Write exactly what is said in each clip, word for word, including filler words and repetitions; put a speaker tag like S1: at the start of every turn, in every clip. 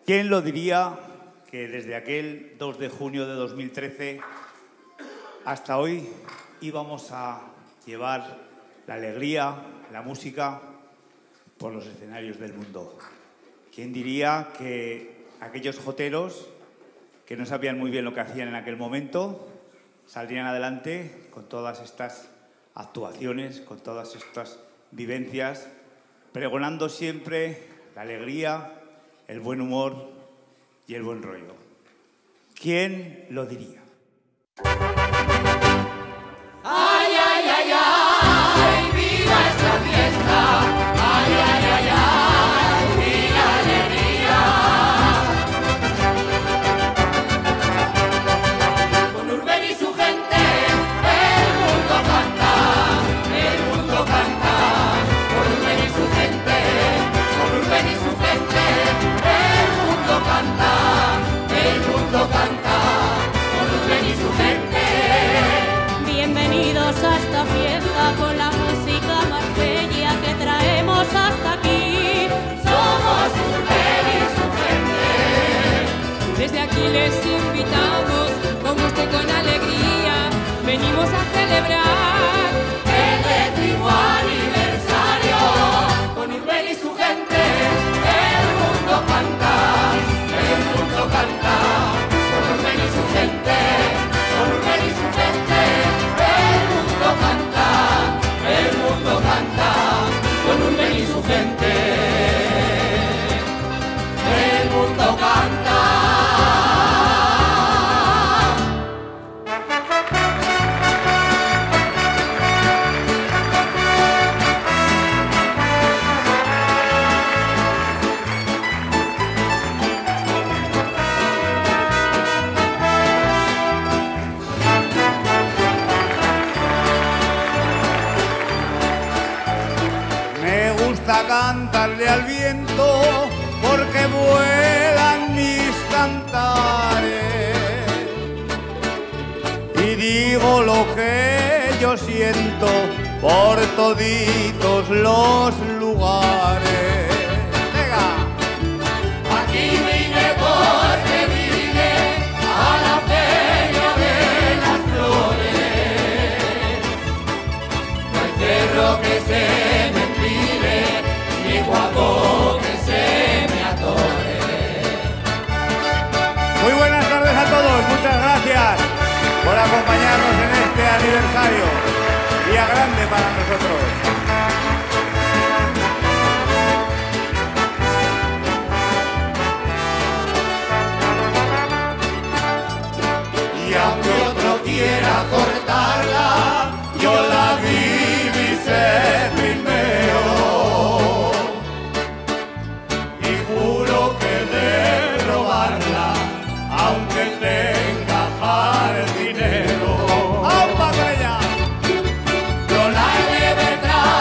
S1: ¿Quién lo diría que desde aquel dos de junio de dos mil trece hasta hoy íbamos a llevar la alegría, la música por los escenarios del mundo? ¿Quién diría que aquellos joteros que no sabían muy bien lo que hacían en aquel momento saldrían adelante con todas estas actuaciones, con todas estas vivencias, pregonando siempre la alegría, el buen humor y el buen rollo? ¿Quién lo diría?
S2: ¡Ay, ay, ay, ay! ¡Viva esta fiesta! ¡Ay, ay, ay, ay! ¡Viva alegría! Con Urben y su gente el mundo canta, el mundo canta. Con Urben y su gente, con Urben y su gente el mundo canta, el mundo canta. Con Urben y su gente.
S3: Bienvenidos a esta fiesta con la música más bella que traemos hasta aquí.
S2: Somos Urben y su gente.
S4: Desde aquí les invitamos, con gusto y con alegría, venimos a celebrar
S2: El décimo aniversario. Con Urben y su gente el mundo canta, el mundo canta. Con Urben y su gente, con Urben y su gente el mundo canta, el mundo canta. Con Urben y su gente el mundo canta.
S1: Me gusta cantarle al viento porque vuelan mis cantares y digo lo que yo siento por toditos los lugares. Venga.
S2: Aquí vine porque vine a la feria de las flores. No hay cerro que se me empine, ni guapo que se me atore.
S1: Muy buenas tardes a todos, muchas gracias por acompañarnos en este aniversario, día grande para nosotros.
S2: Y aunque otro quiera cortarla, yo la divisé primero. Y juro que de robarla, aunque tenga jardinero.
S1: ¡Aupa con ella!
S2: Yo la he de verdad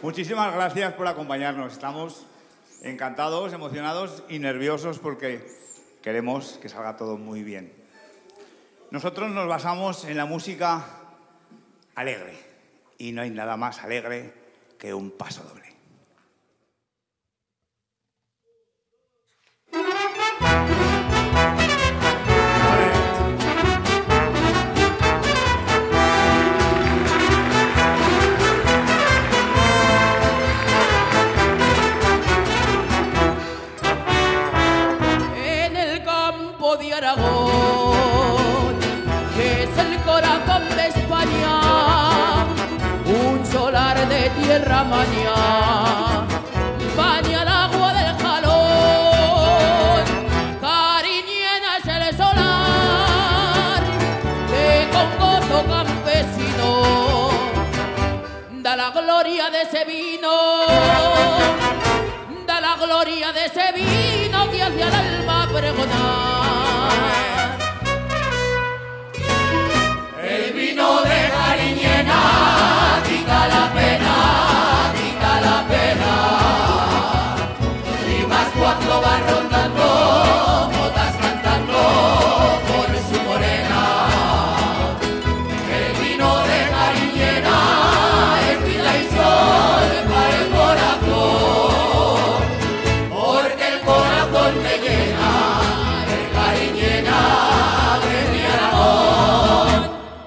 S1: muchísimas gracias por acompañarnos. Estamos encantados, emocionados y nerviosos porque queremos que salga todo muy bien. Nosotros nos basamos en la música alegre y no hay nada más alegre que un paso doble.
S2: En el campo de Aragón, que es el corazón de España, un solar de tierra mañana baña el agua del jalón. Cariñena es el solar de con gozo campesino, da la gloria de ese vino, da la gloria de ese vino que hacia el alma pregonar. El vino de Cariñena quita la pena, quita la pena, y más cuando va rondando, botas cantando por su morena. El vino de Cariñena es vida y sol para el corazón, porque el corazón me llena, el Cariñena de mi Aragón.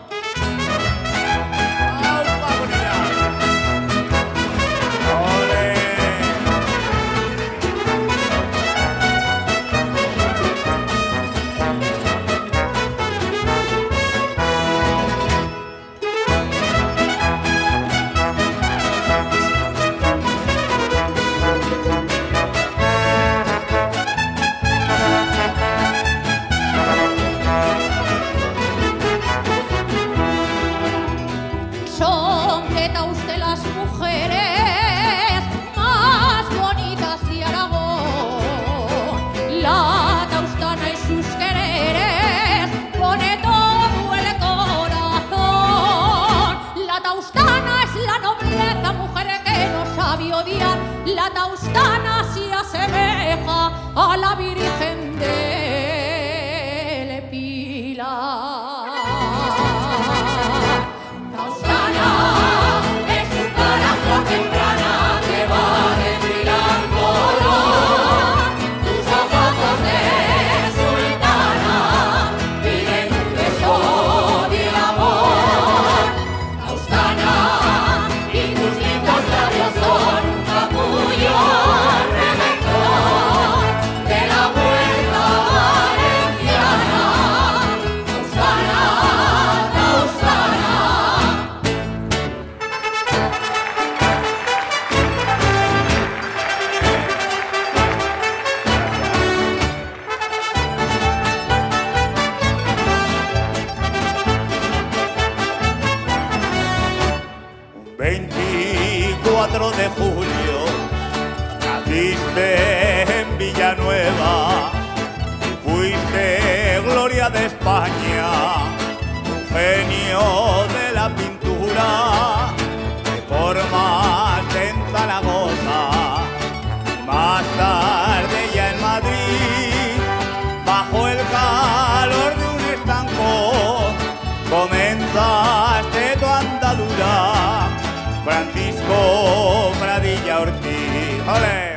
S3: Son de Tauste las mujeres más bonitas de Aragón. La taustana y sus quereres pone todo el corazón. La taustana es la nobleza, mujer que no sabe odiar. La taustana se asemeja a la Virgen del Pilar. Taustana es un corazón que engrana, que va desfilándolo. Tus ojos de sultana piden un beso de amor. Taustana, y tus lindos labios son un capullo redentor de la vuelta valenciana. Taustana, Taustana.
S1: Un veinticuatro de julio naciste en Villanueva y fuiste gloria de España, un genio de la pintura, te formaste en Zaragoza y más tarde ya en Madrid, bajo el calor de un estanco comenzaste tu andadura. Francisco Pradilla Ortiz. ¡Ole!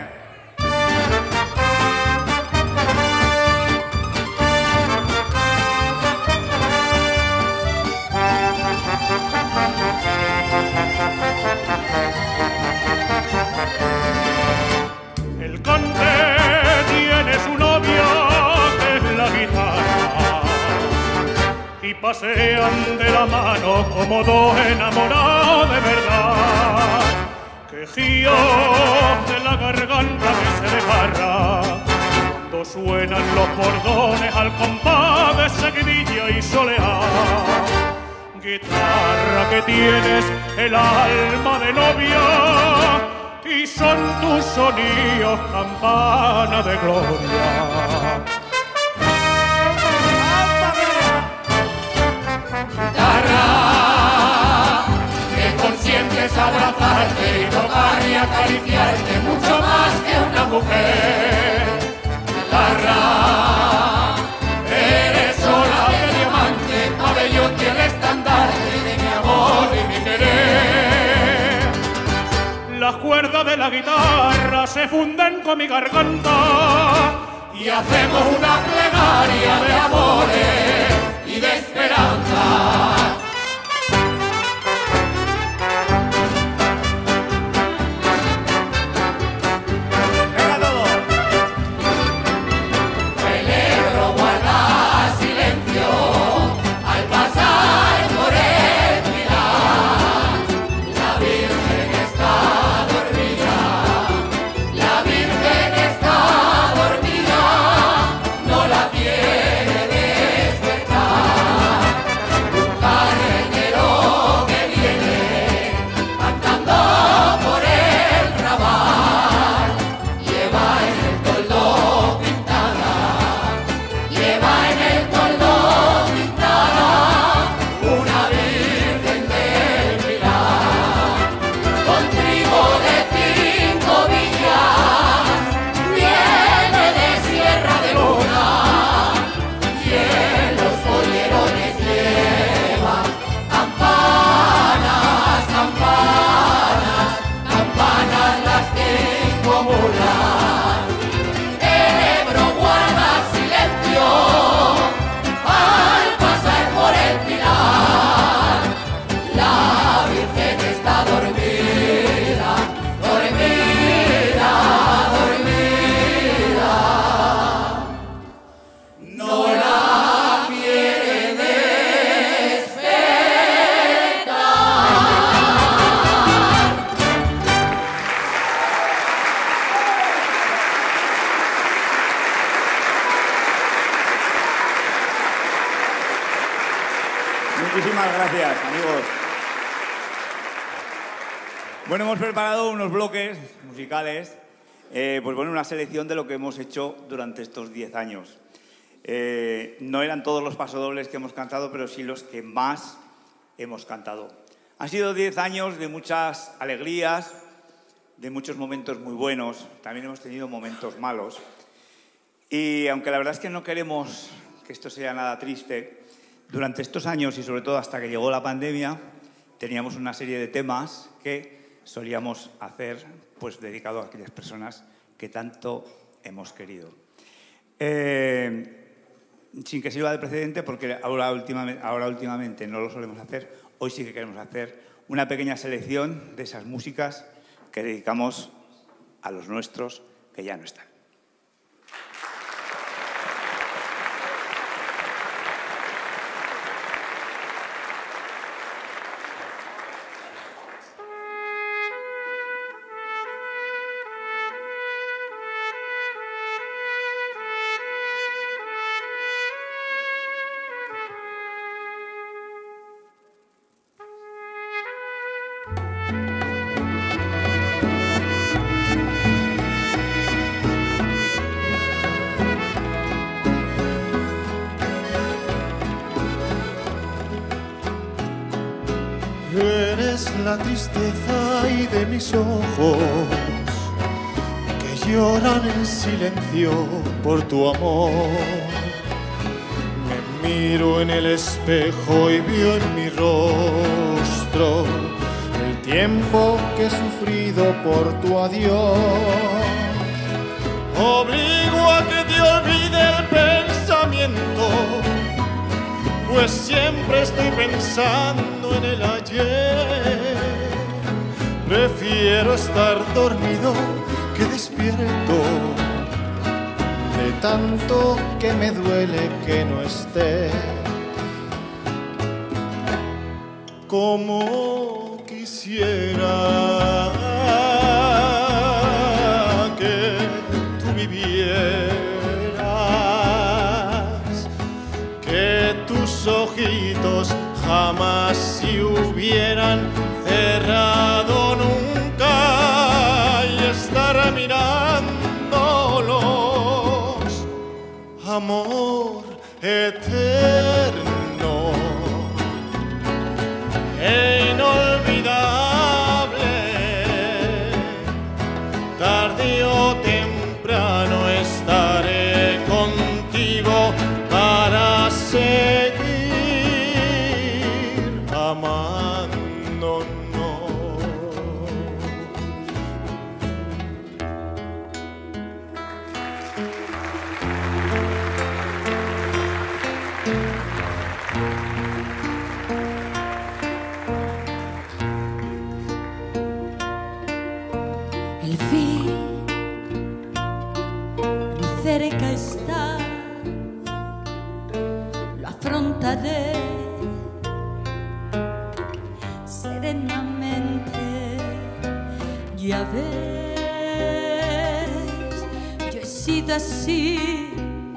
S5: El conde tiene su novia, que es la guitarra, y pasean de la mano como dos enamorados de verdad. Quejío de la garganta que se desgarra cuando suenan los bordones al compás de seguidilla y soleá. Guitarra que tienes el alma de novia y son tus sonidos campana de gloria.
S2: Guitarra, que consientes abrazarte y tocar acariciarte mucho más que una mujer. Guitarra, eres sola de diamante, pabellón y el estandarte de mi amor y mi querer.
S5: Las cuerdas de la guitarra se funden con mi garganta
S2: y hacemos una plegaria de amores y de esperanza.
S1: Muchísimas gracias, amigos. Bueno, hemos preparado unos bloques musicales, eh, pues bueno, una selección de lo que hemos hecho durante estos diez años. Eh, no eran todos los pasodobles que hemos cantado, pero sí los que más hemos cantado. Han sido diez años de muchas alegrías, de muchos momentos muy buenos. También hemos tenido momentos malos. Y aunque la verdad es que no queremos que esto sea nada triste, durante estos años y sobre todo hasta que llegó la pandemia, teníamos una serie de temas que solíamos hacer pues dedicado a aquellas personas que tanto hemos querido. Eh, sin que sirva de precedente, porque ahora últimamente, ahora últimamente no lo solemos hacer, hoy sí que queremos hacer una pequeña selección de esas músicas que dedicamos a los nuestros que ya no están.
S6: Eres la tristeza y de mis ojos que lloran en silencio por tu amor. Me miro en el espejo y veo en mi rostro el tiempo que he sufrido por tu adiós. Obligo a que te olvide el pensamiento, pues siempre estoy pensando en el ayer. Prefiero estar dormido que despierto, de tanto que me duele que no esté. Como quisiera que tú vivieras, que tus ojitos jamás se hubieran cerrado nunca y estar mirándolos, amor eterno e inolvidable.
S7: Ya ves, yo he sido así,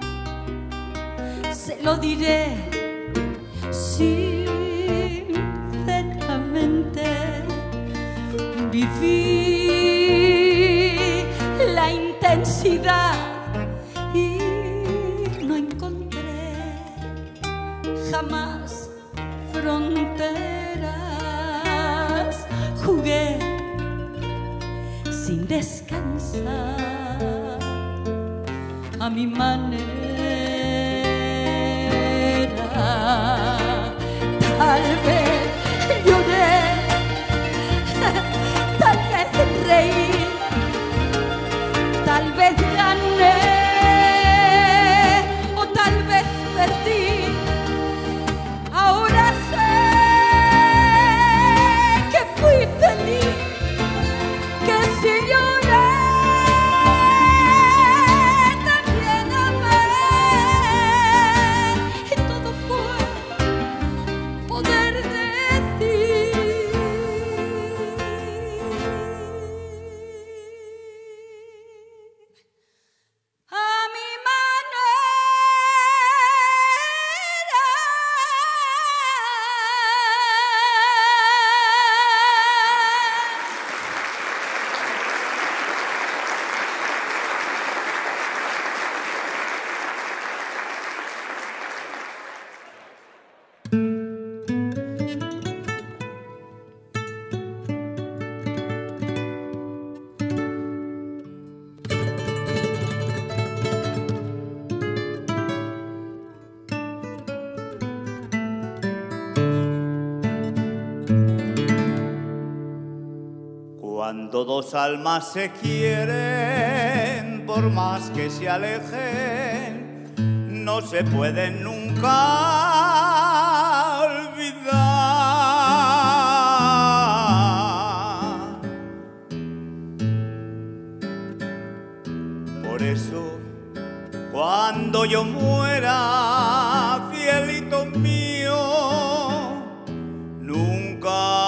S7: se lo diré sinceramente. Viví la intensidad y no encontré jamás fronteras. Jugué sin descansar a mi manera. Tal vez lloré, tal vez reí, tal vez gané o tal vez perdí. Ahora sé que fui feliz, que si lloré también amé, y todo fue poder decir a mi manera.
S1: Cuando dos almas se quieren, por más que se alejen, no se pueden nunca olvidar. Por eso, cuando yo muera, cielito mío, nunca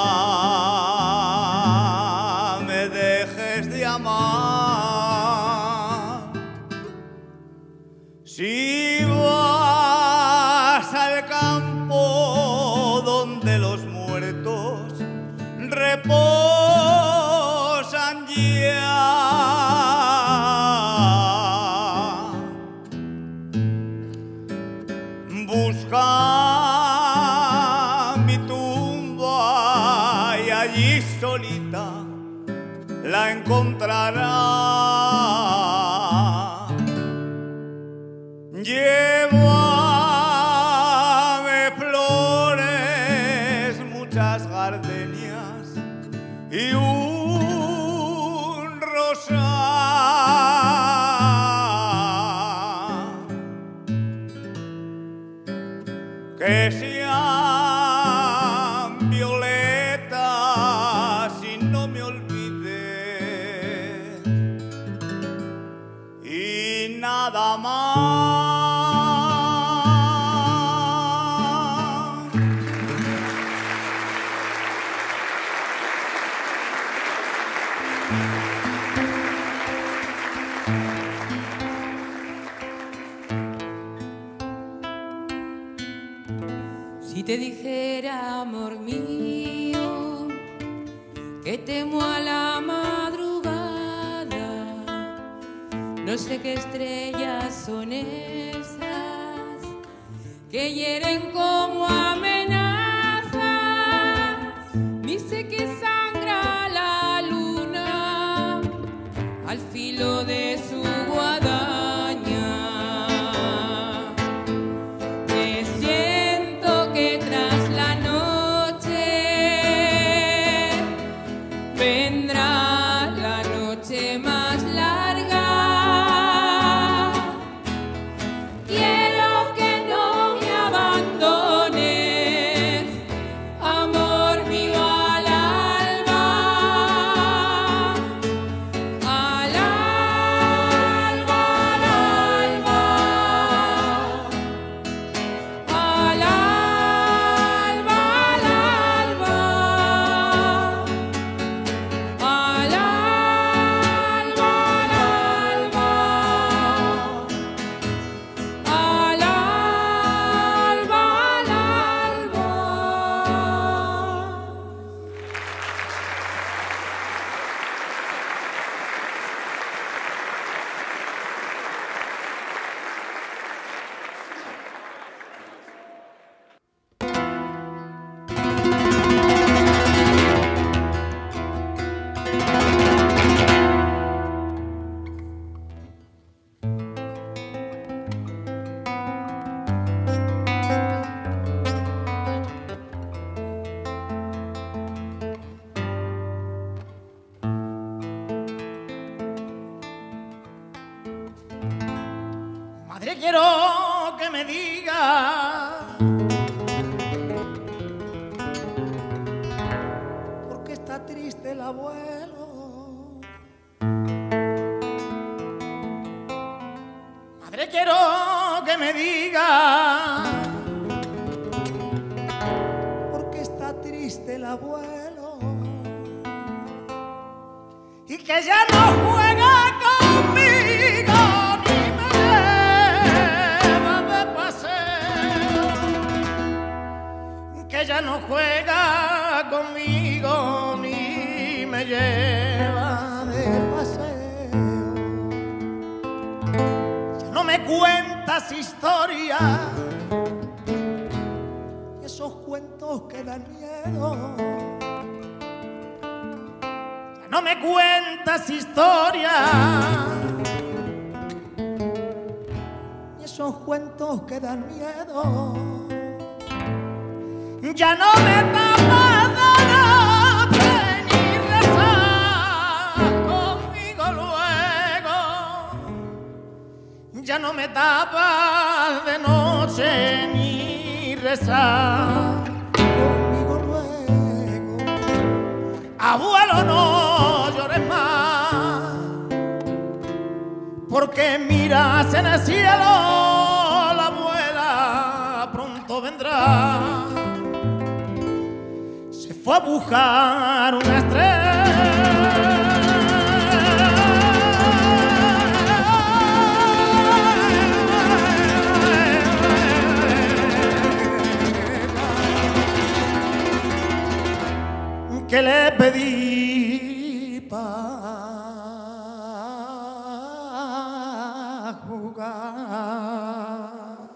S1: amar. Si vas al campo donde los muertos reposan ya, busca mi tumba y allí solita la encontrará. Llévame flores, muchas gardenias y un rosal que sean violetas y no me olvide y nada más.
S4: Si te dijera, amor mío, que temo a la madrugada, no sé qué estrellas son esas que hieren como amenazas, ni sé que sangra la luna al filo de su guadaña. Quiero que no me abandones.
S1: quiero que me diga por qué está triste el abuelo. Madre, quiero que me diga por qué está triste el abuelo y que ya no juega conmigo ni me lleva de paseo, que ya no juega conmigo ni me lleva de paseo, ya no me cuentas historias y esos cuentos que dan miedo. No me cuentas historias y esos cuentos que dan miedo. Ya no me tapas de noche ni rezas conmigo luego. Ya no me tapas de noche ni rezas conmigo luego. Abuelo, no llores más, porque miras en el cielo, la abuela pronto vendrá. Se fue a buscar una estrella que le pedí para jugar.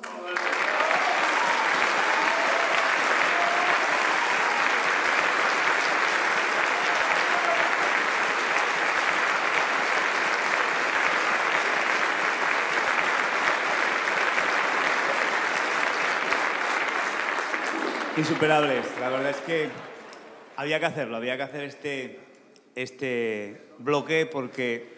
S8: Insuperables, la verdad es que había que hacerlo, había que hacer este, este bloque porque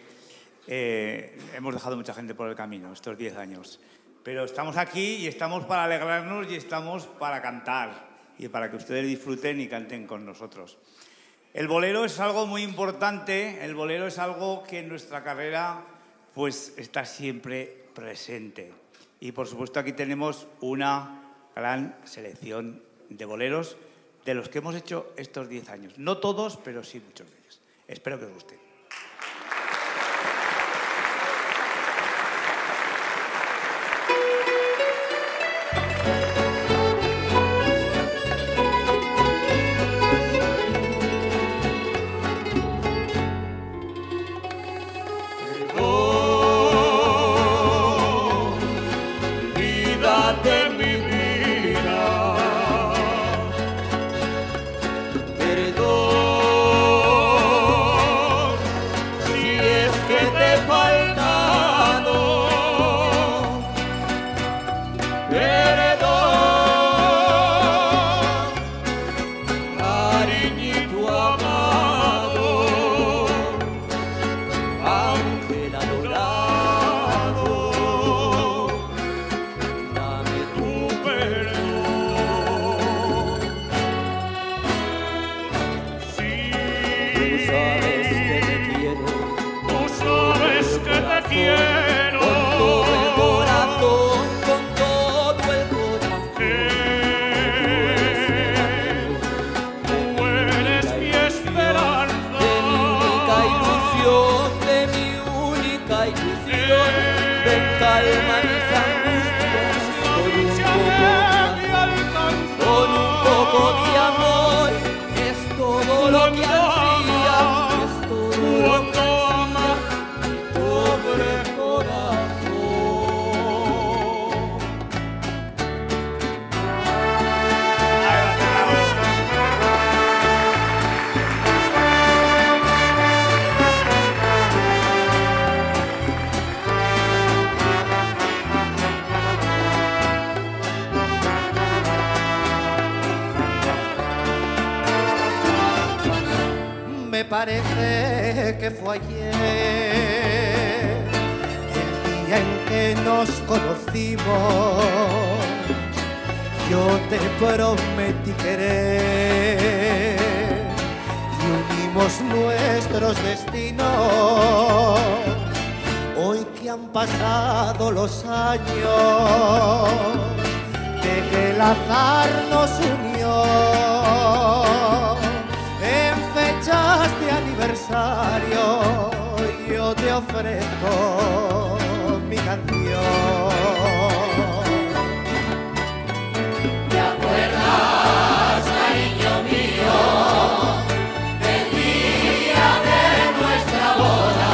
S8: eh, hemos dejado mucha gente por el camino estos diez años. Pero estamos aquí y estamos para alegrarnos y estamos para cantar y para que ustedes disfruten y canten con nosotros. El bolero es algo muy importante, el bolero es algo que en nuestra carrera pues está siempre presente. Y por supuesto aquí tenemos una gran selección de boleros de los que hemos hecho estos diez años. No todos, pero sí muchos de ellos. Espero que os guste.
S1: Parece que fue ayer el
S9: día en que nos conocimos, yo te prometí querer y unimos nuestros destinos. Hoy que han pasado los años de que el azar nos unió, en fechas de aniversario yo te ofrezco mi canción.
S2: ¿Te acuerdas, cariño mío, del día de nuestra boda?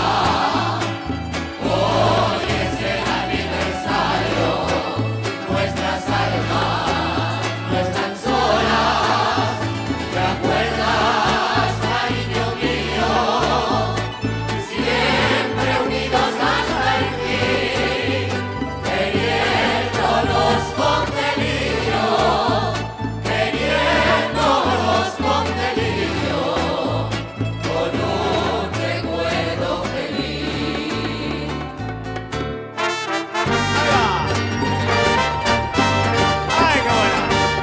S2: Hoy es el aniversario, nuestras almas no están solas. ¿Te acuerdas, cariño mío? Siempre unidos hasta el fin, queriéndonos con delirio, queriéndonos con delirio, con un recuerdo feliz.
S1: ¡Ay, qué buena!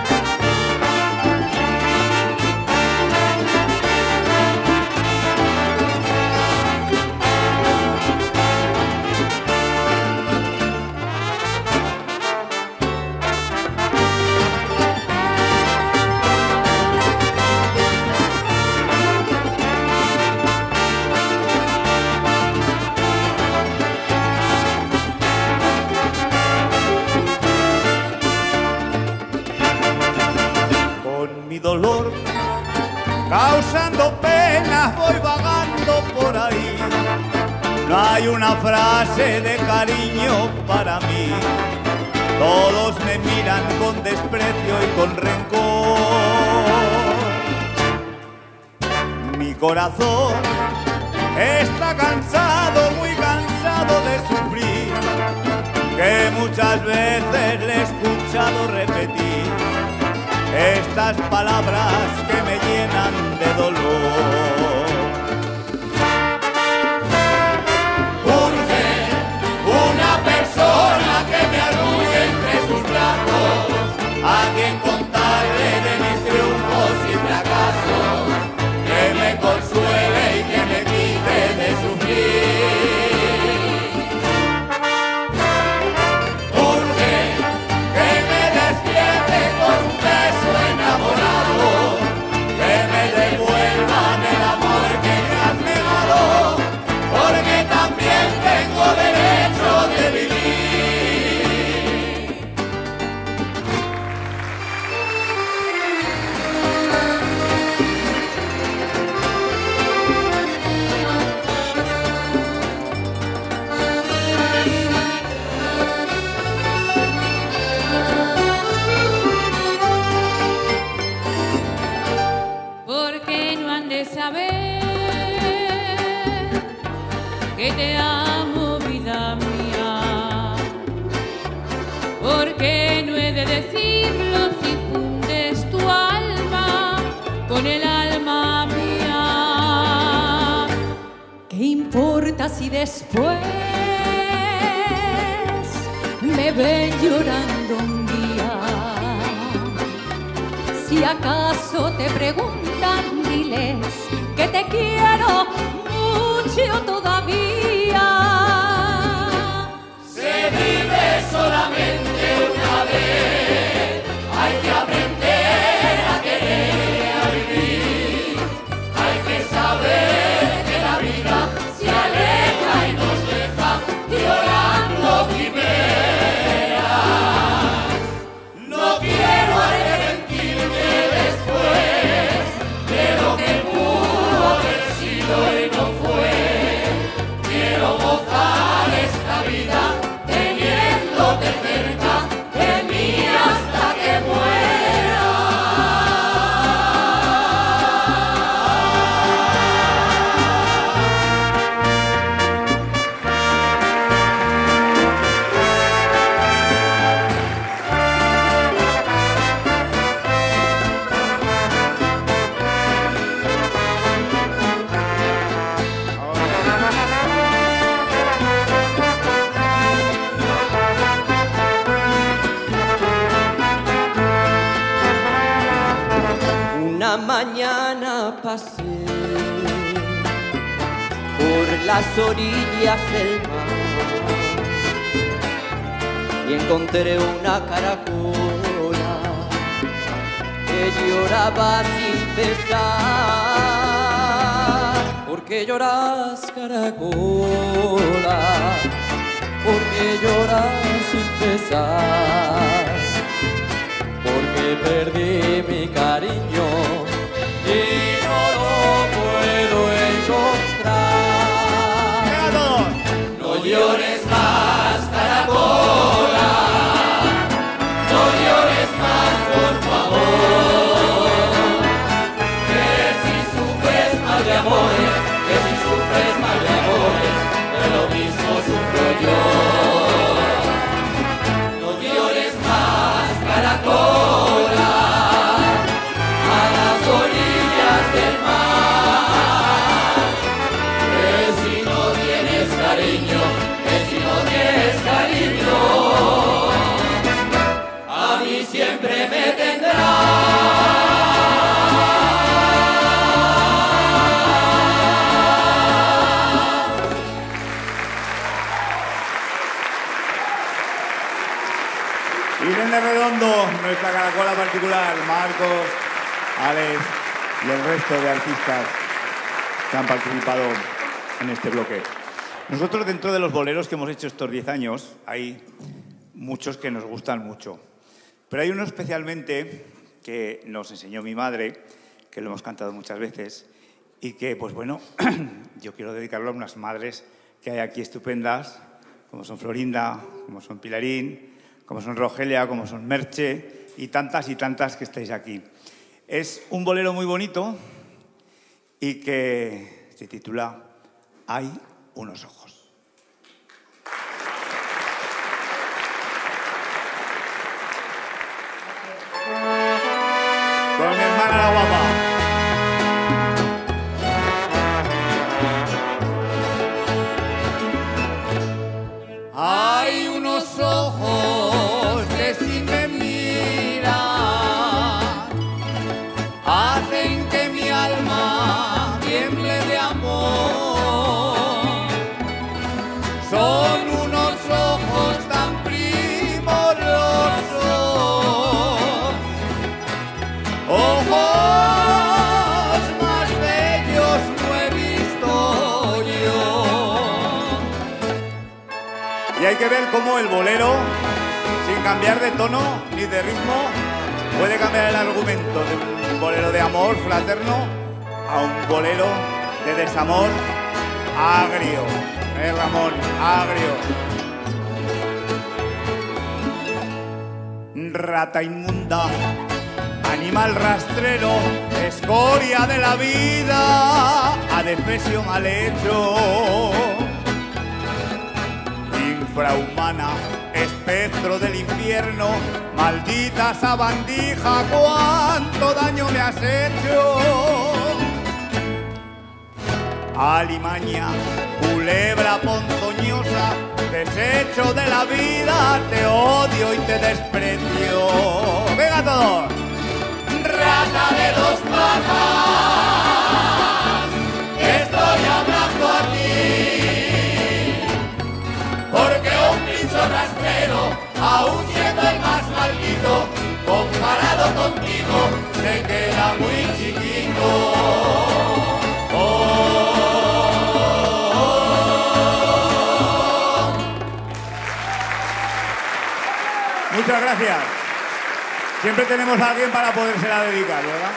S1: Con mi dolor, causando penas, voy vagando por ahí. No hay una frase de cariño para mí. Todos me miran con desprecio y con rencor. Mi corazón está cansado, muy cansado de sufrir, que muchas veces le he escuchado repetir estas palabras que me llenan de dolor.
S2: Urge una persona que me arrugue entre sus brazos, a quien contarle de mis triunfos y fracasos, que me consuele y que me quite de sufrir. Urge que me despierte con un beso enamorado, que me devuelvan el amor que me han negado, porque también tengo derecho de vivir.
S4: Porque no han de saber que te amo, vida mía. Porque no he de decirlo si fundes tu alma con el alma mía.
S3: ¿Qué importa si después me ven llorando un día? Si acaso te preguntan, diles que te quiero mucho todavía.
S2: Se vive solamente una vez, hay que aprender a querer y a vivir. Hay que saber que la vida se aleja y nos deja llorando quimeras. No quiero arrepentirme después de lo que pudo haber
S10: mañana pasé por las orillas del mar y encontré una caracola que lloraba sin cesar. ¿Por qué lloras, caracola? ¿Por qué lloras sin cesar? Porque perdí mi cariño y no lo puedo encontrar.
S2: No llores más, caracola, no llores más, por favor. Que si sufres mal de amores, que si sufres mal de amores, de lo mismo sufro yo. No llores más, caracola, a las orillas del mar. Que si no tienes cariño, que si no tienes cariño, a mí siempre me tendrás.
S1: Irene Redondo, nuestra caracola particular, Marcos, Alex y el resto de artistas que han participado en este bloque. Nosotros, dentro de los boleros que hemos hecho estos diez años, hay muchos que nos gustan mucho. Pero hay uno especialmente que nos enseñó mi madre, que lo hemos cantado muchas veces, y que, pues bueno, yo quiero dedicarlo a unas madres que hay aquí estupendas, como son Florinda, como son Pilarín, como son Rogelia, como son Merche, y tantas y tantas que estáis aquí. Es un bolero muy bonito y que se titula Hay unos ojos. Con mi hermana la guapa.
S2: Hay unos ojos que si me miran hacen que mi alma tiemble de amor. Son unos ojos tan primorosos, ojos más bellos no he visto yo.
S1: Y hay que ver cómo el bolero, sin cambiar de tono ni de ritmo, puede cambiar el argumento de un bolero de amor fraterno a un bolero de desamor agrio. ¿Eh, Ramón? Agrio. Rata inmunda, animal rastrero, escoria de la vida, adefesio mal hecho. Infrahumana, espectro del infierno, maldita sabandija, cuánto daño me has hecho. Alimaña, culebra ponzoñosa, desecho de la vida, te odio y te desprecio. ¡Venga todos!
S2: Rata de dos patas, estoy hablando a ti, porque un bicho rastrero, aún siendo el más maldito, comparado contigo, se queda muy chiquito. Oh.
S1: Muchas gracias. Siempre tenemos a alguien para podérsela dedicar, ¿verdad?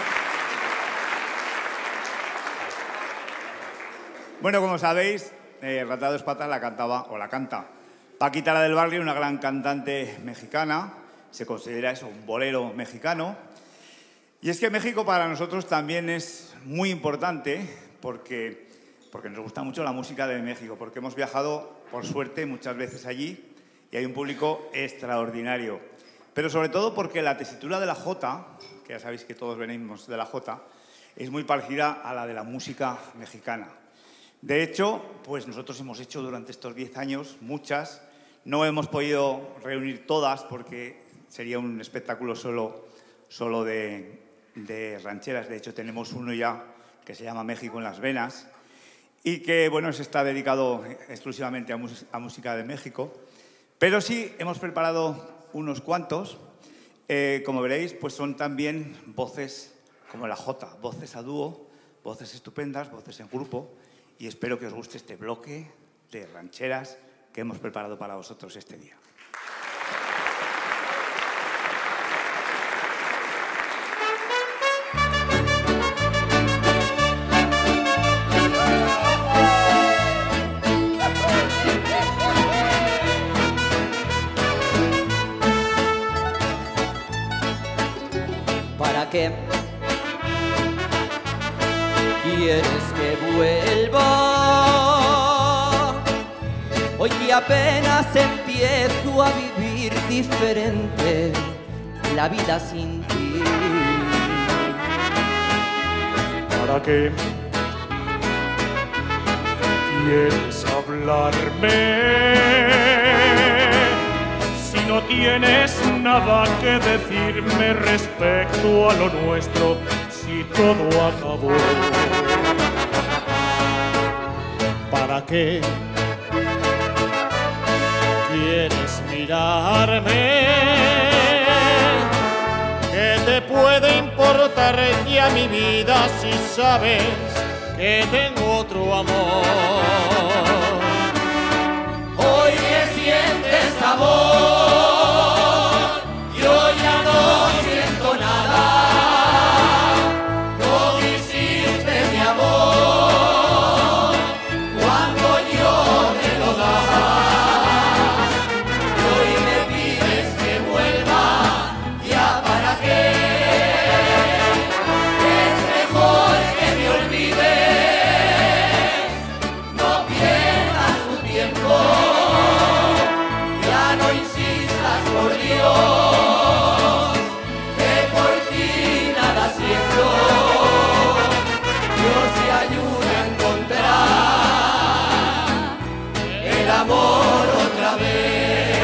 S1: Bueno, como sabéis, eh, Rata de dos patas la cantaba, o la canta, Paquita la del Barrio, una gran cantante mexicana. Se considera eso, un bolero mexicano. Y es que México para nosotros también es muy importante porque, porque nos gusta mucho la música de México, porque hemos viajado, por suerte, muchas veces allí y hay un público extraordinario. Pero sobre todo porque la tesitura de la jota, que ya sabéis que todos venimos de la jota, es muy parecida a la de la música mexicana. De hecho, pues nosotros hemos hecho durante estos diez años muchas. No hemos podido reunir todas porque sería un espectáculo solo, solo de, de rancheras. De hecho, tenemos uno ya que se llama México en las venas y que, bueno, se está dedicado exclusivamente a, mus a música de México. Pero sí, hemos preparado unos cuantos. Eh, como veréis, pues son también voces como la Jota, voces a dúo, voces estupendas, voces en grupo. Y espero que os guste este bloque de rancheras que hemos preparado para vosotros este día.
S10: ¿Para qué quieres que vuelva? Hoy que apenas empiezo a vivir diferente la vida sin ti.
S5: ¿Para qué quieres hablarme si no tienes nada que decirme respecto a lo nuestro, si todo acabó?
S6: ¿Para qué quieres mirarme? ¿Qué te puede importar ya mi vida si sabes que tengo otro amor?
S2: Hoy que sientes amor, yo ya no siento nada. No quisiste mi amor cuando yo te lo daba. Y hoy me pides que vuelva, ¿ya para qué? Es mejor que me olvides, no pierdas tu tiempo. Ya no insistas, por Dios, que por ti nada siento. Dios te ayude a encontrar el amor otra vez.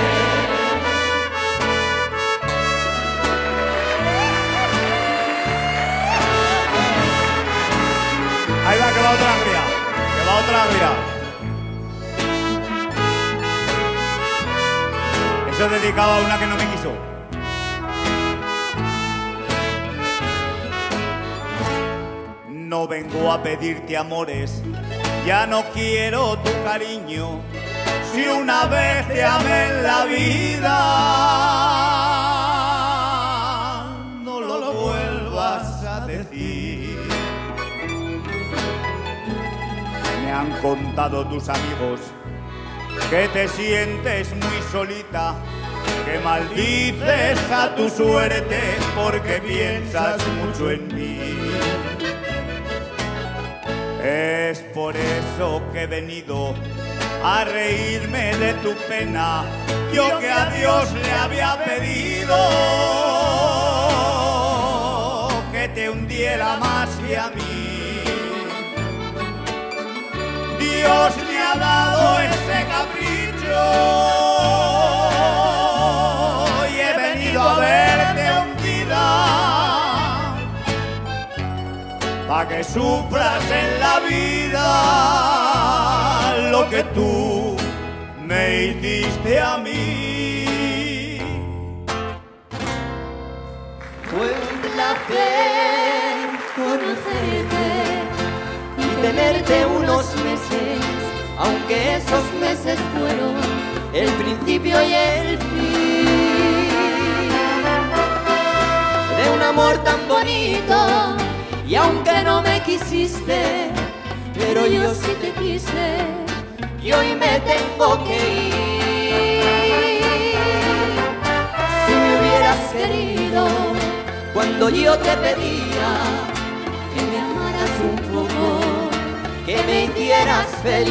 S1: Ahí va, que va otra agria, que va otra agria. Eso es dedicado a una que no me quiso. No vengo a pedirte amores, ya no quiero tu cariño. Si una vez te amé en la vida, no lo vuelvas a decir. Me han contado tus amigos que te sientes muy solita, que maldices a tu suerte porque piensas mucho en mí. Es por eso que he venido a reírme de tu pena, yo que a Dios le había pedido que te hundiera más que a mí. Dios me ha dado ese capricho y he venido a verte hundida, pa' que sufras en la vida lo que tú me hiciste a mí.
S10: Fue un placer conocerte y tenerte unos meses, aunque esos meses fueron el principio y el fin de un amor tan bonito. Y aunque no me quisiste, pero yo sí te quise, y hoy me tengo que ir. Si me hubieras querido cuando yo te pedía que me amaras un poco, que me hicieras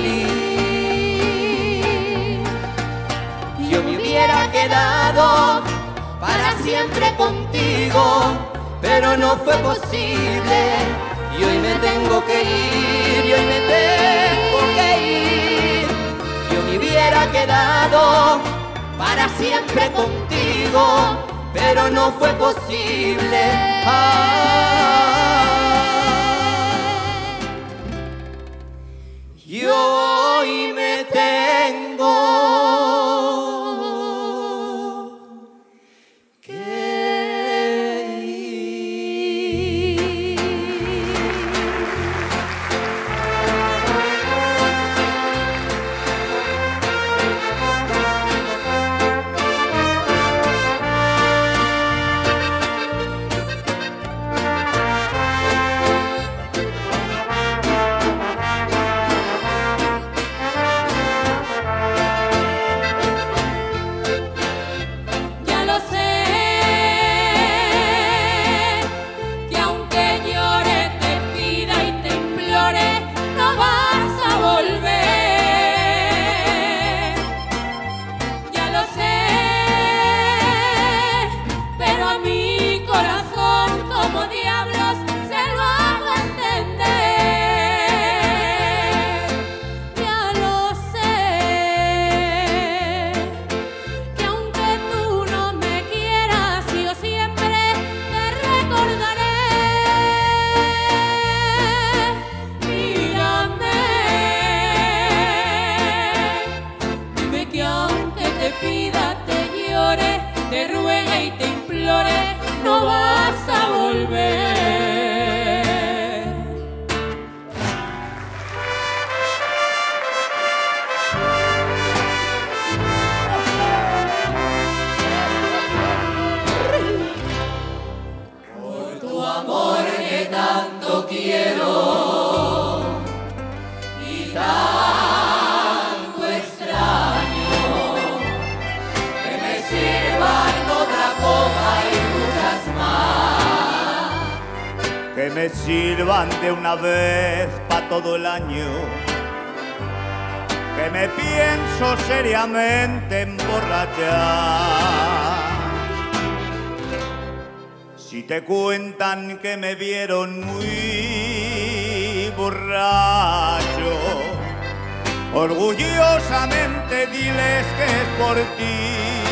S10: feliz, yo me hubiera quedado para siempre contigo, pero no fue posible, y hoy me tengo que ir, y hoy me tengo que ir. Yo me hubiera quedado para siempre contigo, pero no fue posible. Ay, yo hoy me tengo que ir.
S3: Ya lo sé, que aunque llore, te pida y te implore, no vas a volver. Ya lo sé, pero a mi corazón como diablos se lo hago entender. Ya lo sé, que aunque tú no me quieras, yo siempre te recordaré. Mírame, dime que aunque te pida, te llore, te ruegue y te implore, no vas a volver.
S10: Tu amor que tanto quiero y tanto extraño, que me sirvan otra copa y muchas más.
S1: Que me sirvan de una vez pa' todo el año, que me pienso seriamente emborrachar. Si te cuentan que me vieron muy borracho, orgullosamente diles que es por ti.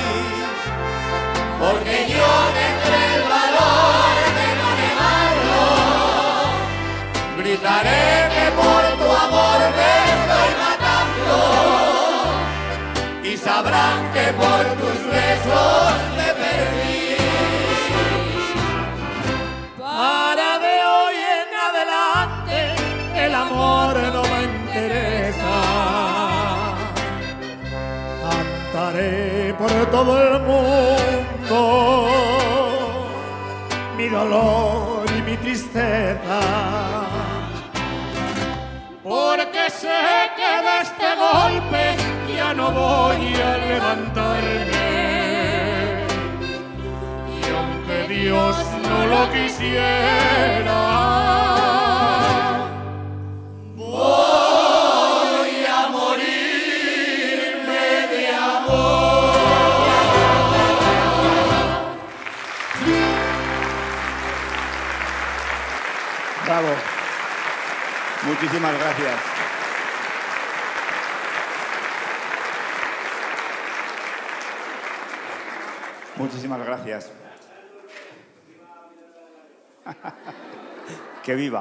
S10: Porque yo tendré el valor de no negarlo. Gritaré que por tu amor me estoy matando. Y sabrán que por tus besos me perdí.
S5: Para de hoy en adelante el amor no me interesa. Cantaré por todo el mundo mi dolor y mi tristeza, porque sé que de este golpe ya no voy a levantarme. Y aunque Dios no lo quisiera,
S10: voy a morirme de amor.
S1: Bravo. Muchísimas gracias. Muchísimas gracias. ¡Que viva!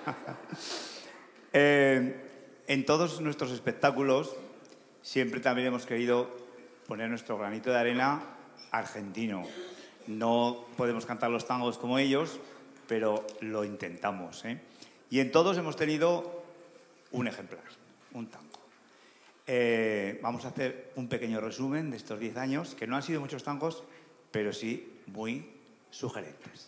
S1: Eh, en todos nuestros espectáculos siempre también hemos querido poner nuestro granito de arena argentino. No podemos cantar los tangos como ellos, pero lo intentamos, ¿eh? Y en todos hemos tenido un ejemplar, un tango. Eh, vamos a hacer un pequeño resumen de estos diez años, que no han sido muchos tangos, pero sí muy sugerentes.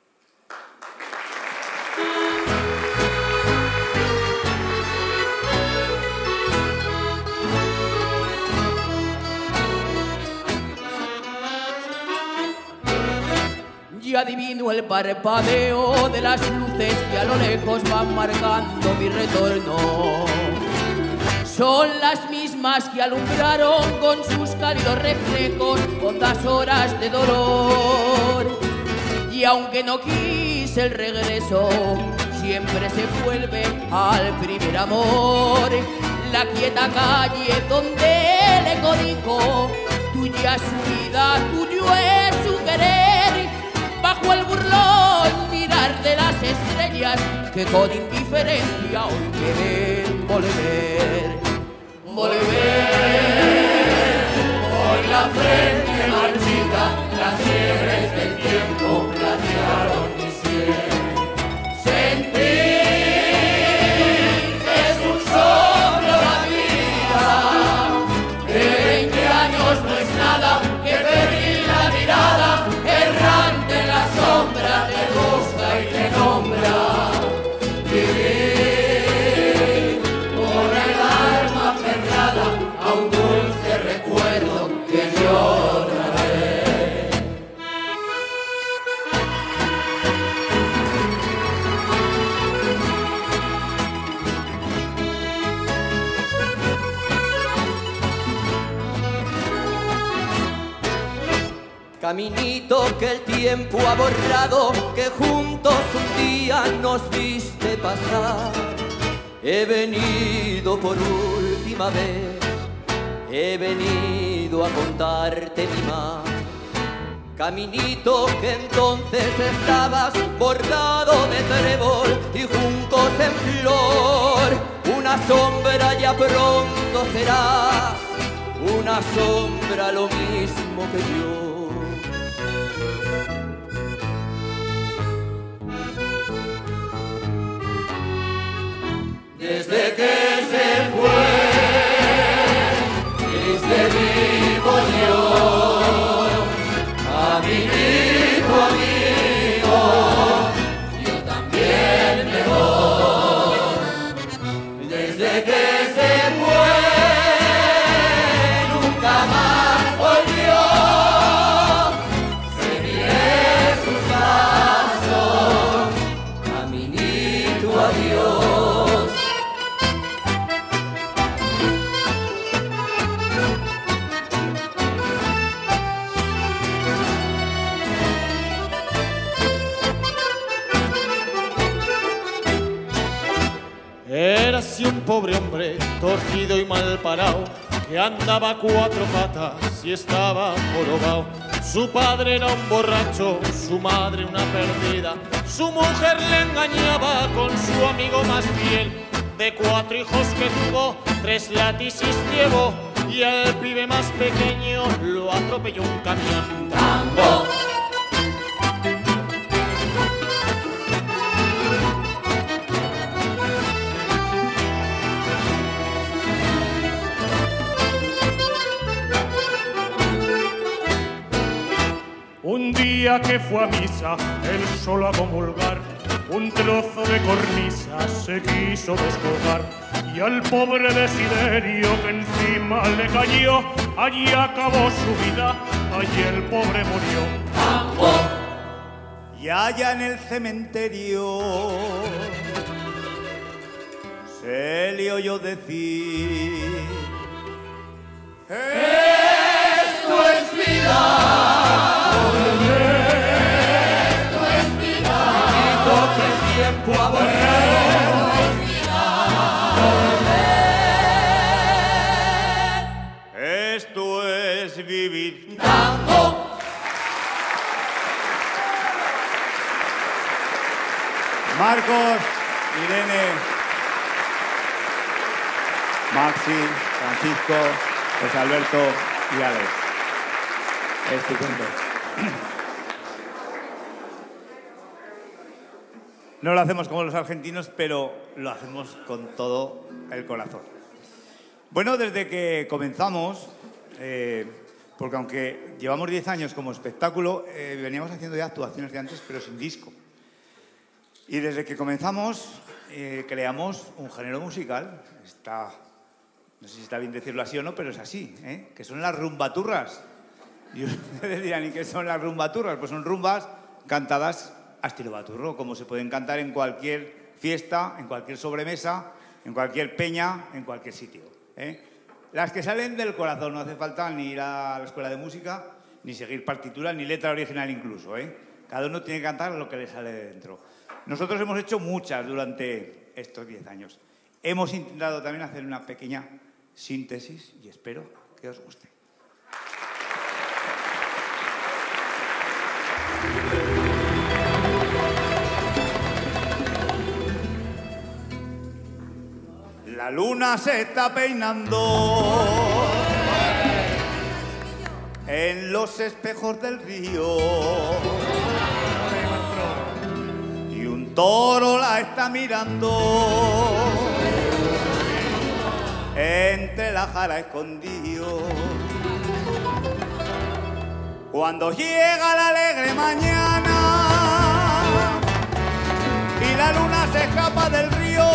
S10: Y adivino el parpadeo de las luces que a lo lejos van marcando mi retorno. Son las mismas que alumbraron con sus cálidos reflejos hondas horas de dolor. Y aunque no quise el regreso, siempre se vuelve al primer amor. La quieta calle donde el eco dijo: tuya es su vida, tuyo
S11: suyo es su querer, bajo el burlón mirar de las estrellas que con indiferencia hoy quieren volver,
S2: volver. Por la frente marchita, las fiebres del tiempo platearon mi sien. Sentir que es un soplo la vida, que veinte años no es nada, que febril la mirada, errante en la sombra, te busca y te nombra. Vivir con el alma aferrada a un dulce recuerdo que yo traeré.
S10: Caminito que el tiempo ha borrado, que juntos un día nos viste pasar. He venido por última vez, he venido a contarte mi mal. Caminito que entonces estabas bordado de trébol y juncos en flor. Una sombra ya pronto serás, una sombra lo mismo que yo.
S2: Desde que se fue, triste vivo yo, caminito amigo, yo también me voy. Desde que se fue, nunca más volvió, seguiré sus pasos, caminito adiós.
S6: Era así un pobre hombre, torcido y mal parado, que andaba a cuatro patas y estaba jorobado. Su padre era un borracho, su madre una perdida, su mujer le engañaba con su amigo más fiel. De cuatro hijos que tuvo, tres latisis llevó, y al pibe más pequeño lo atropelló un camión. ¡Tambo!
S5: Un día que fue a misa, él solo a comulgar, un trozo de cornisa se quiso descolgar, y al pobre Desiderio que encima le cayó, allí acabó su vida, allí el pobre murió.
S1: ¡Tambo! Y allá en el cementerio se le oyó decir:
S2: esto es vida.
S10: Tiempo a volver,
S1: esto es vivir.
S2: Tango.
S1: Marcos, Irene, Maxi, Francisco, José Alberto y Alex. Estupendo. No lo hacemos como los argentinos, pero lo hacemos con todo el corazón. Bueno, desde que comenzamos, eh, porque aunque llevamos diez años como espectáculo, eh, veníamos haciendo ya actuaciones de antes, pero sin disco. Y desde que comenzamos, eh, creamos un género musical. Está, no sé si está bien decirlo así o no, pero es así, ¿eh? Que son las rumbaturras. Y ustedes dirán, ¿y qué son las rumbaturras? Pues son rumbas cantadas a estilo baturro, como se pueden cantar en cualquier fiesta, en cualquier sobremesa, en cualquier peña, en cualquier sitio, ¿eh? Las que salen del corazón, no hace falta ni ir a la escuela de música, ni seguir partituras, ni letra original incluso, ¿eh? Cada uno tiene que cantar lo que le sale de dentro. Nosotros hemos hecho muchas durante estos diez años. Hemos intentado también hacer una pequeña síntesis y espero que os guste. La luna se está peinando en los espejos del río y un toro la está mirando entre la jara escondido. Cuando llega la alegre mañana y la luna se escapa del río,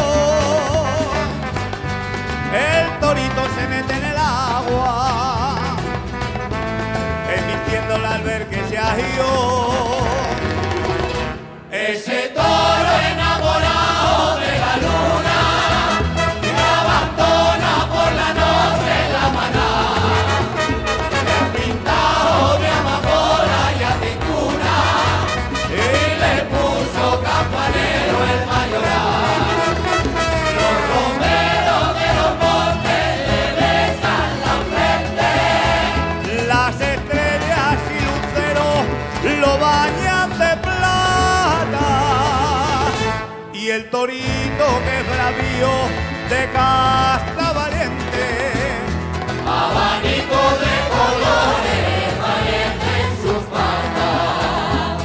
S1: el torito se mete en el agua, emitiéndola al ver que se agió.
S2: Ese toro enamorado de la luna me abandona por la noche en la manada. Le han pintado de amapola y aceituna y le puso campanero el mayoral. Los romeros de los montes le besan la frente.
S1: Las estrellas y luceros lo bañan de plata y el torito que es bravío de casta valiente,
S2: abanico de colores valiente en sus patas.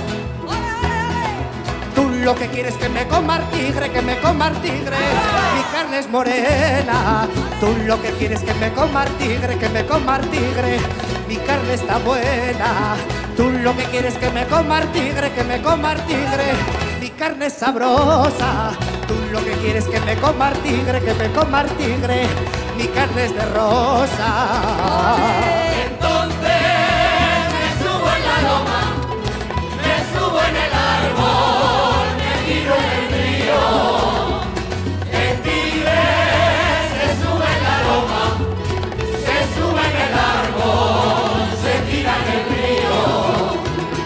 S9: Tú lo que quieres que me coma el tigre, que me coma el tigre, mi carne es morena. Tú lo que quieres que me coma el tigre, que me coma el tigre, mi carne está buena. Tú lo que quieres que me coma el tigre, que me coma el tigre, mi carne es sabrosa. Tú lo que quieres que me coma el tigre, que me coma el tigre, mi carne es de rosa.
S2: Entonces me subo en la loma, me subo en el árbol, me tiro en el río. El tigre se sube en la loma, se sube en el árbol, se tira en el río.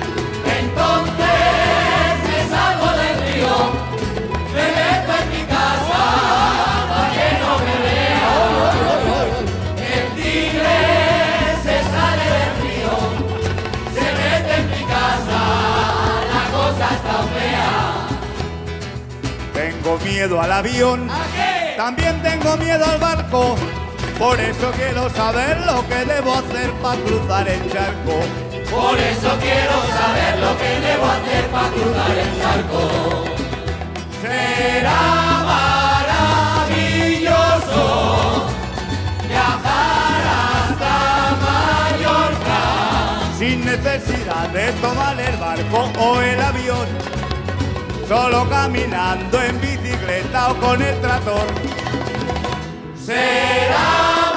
S2: Entonces me salgo del río, me meto en mi casa para que no me vea. El tigre se sale del río, se mete en mi casa, la cosa está fea.
S1: tengo miedo al avión, también tengo miedo al barco, por eso quiero saber lo que debo hacer para cruzar el charco.
S2: Por eso quiero saber lo que debo hacer para cruzar el charco. Será maravilloso viajar hasta Mallorca
S1: Sin necesidad de tomar el barco o el avión, solo caminando en bicicleta o con el tractor.
S2: Será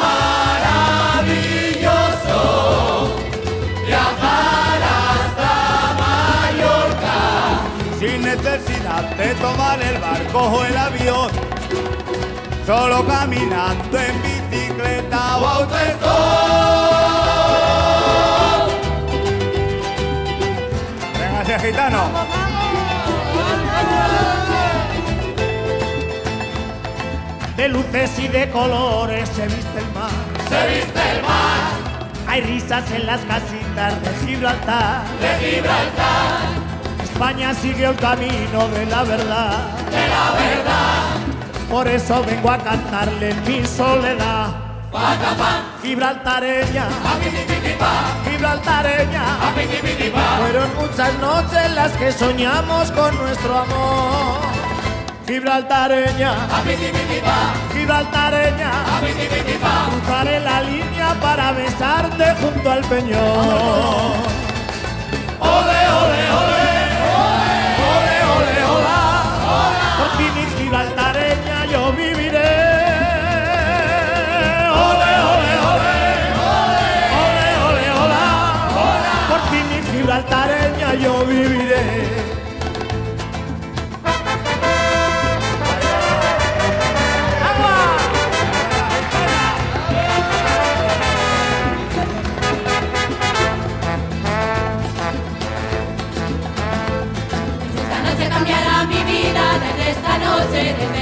S2: maravilloso viajar hasta Mallorca
S1: Sin necesidad de tomar el barco o el avión, solo caminando en bicicleta o autostop. Venga, ese gitano.
S6: De luces y de colores se viste el mar.
S2: se viste el mar
S6: Hay risas en las casitas de Gibraltar.
S2: de Gibraltar,
S6: España sigue el camino de la verdad.
S2: de la verdad.
S6: Por eso vengo a cantarle en mi soledad.
S2: Pacapán,
S6: Gibraltareña,
S2: apitipitipa,
S6: Gibraltareña.
S2: apitipitipa,
S6: Fueron muchas noches las que soñamos con nuestro amor. Gibraltareña,
S2: apitipitipa,
S6: Gibraltareña.
S2: apitipitipa.
S6: Cruzaré la línea para besarte junto al peñón.
S2: Ole, ole, ole,
S6: Ole, ole, hola. Por ti mi Gibraltareña yo viviré. Ole, ole, ole. Ole, ole, hola. Por ti mi Gibraltareña yo viviré.
S3: Esta noche cambiará mi vida, desde esta noche, desde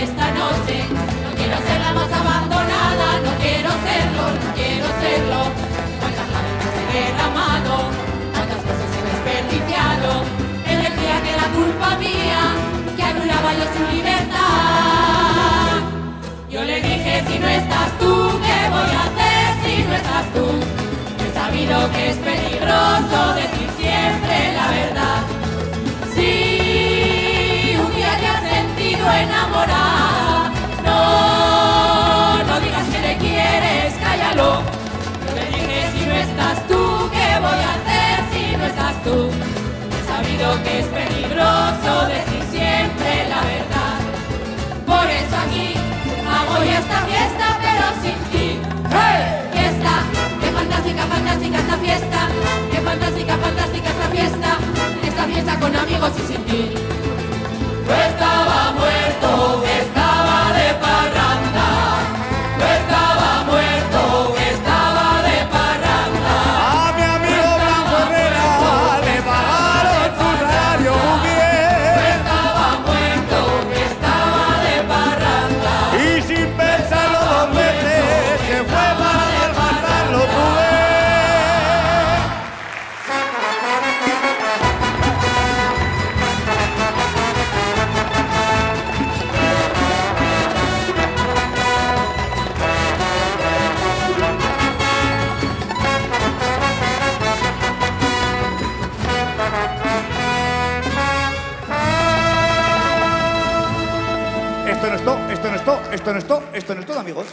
S2: voy a esta fiesta, pero sin ti. ¡Hey! Fiesta, qué fantástica, fantástica esta fiesta. Qué fantástica, fantástica esta fiesta. Esta fiesta con amigos y sin ti. Yo estaba muerto, estaba de parranda. Yo estaba muerto, estaba de parranda.
S1: A mi amigo Blanco Herrera le pagaron su salario muy bien.
S2: Yo estaba muerto, estaba de parranda.
S1: Y sin pensarlo dos veces se fue para adelgazarlo tú ves. Esto no es todo, esto no es todo, esto no es todo, esto no es todo, amigos.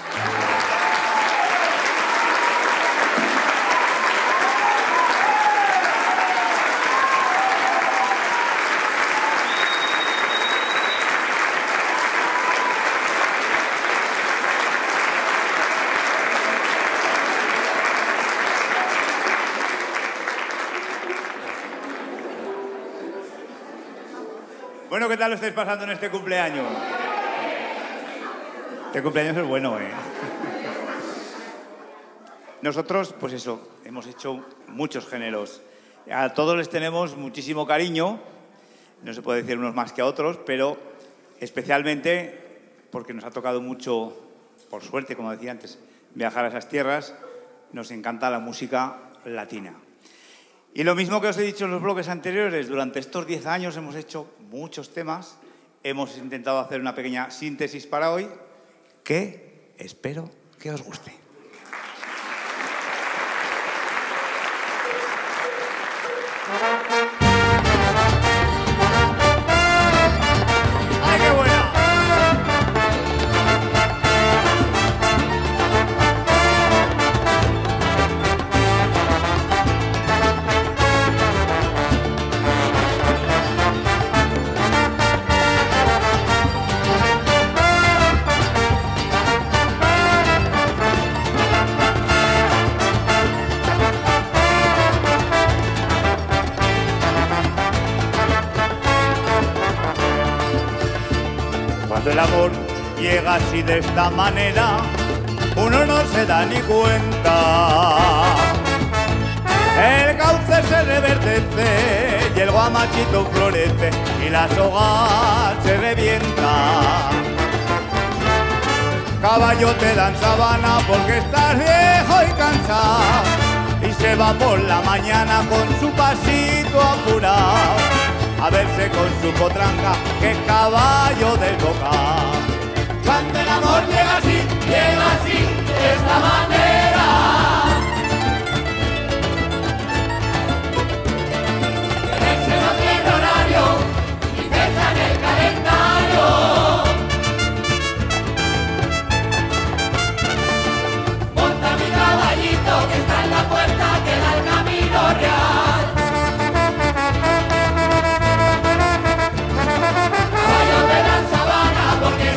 S1: Bueno, ¿qué tal lo estáis pasando en este cumpleaños? Este cumpleaños es bueno, ¿eh? Nosotros, pues eso, hemos hecho muchos géneros. A todos les tenemos muchísimo cariño, no se puede decir unos más que a otros, pero especialmente porque nos ha tocado mucho, por suerte, como decía antes, viajar a esas tierras, nos encanta la música latina. Y lo mismo que os he dicho en los bloques anteriores, durante estos diez años hemos hecho muchos temas, hemos intentado hacer una pequeña síntesis para hoy, que espero que os guste. ¡Ay, qué buena! Cuando el amor llega así de esta manera, uno no se da ni cuenta. El cauce se reverdece y el guamachito florece y la soga se revienta. Caballo te dan sabana porque estás viejo y cansado y se va por la mañana con su pasito apurado a verse con su potranca, que es caballo del bocado.
S2: Cuando el amor llega así, llega así, de esta manera. Ese no tiene horario, ni fecha en el calendario. Monta mi caballito que está en la puerta que da el camino real. Porque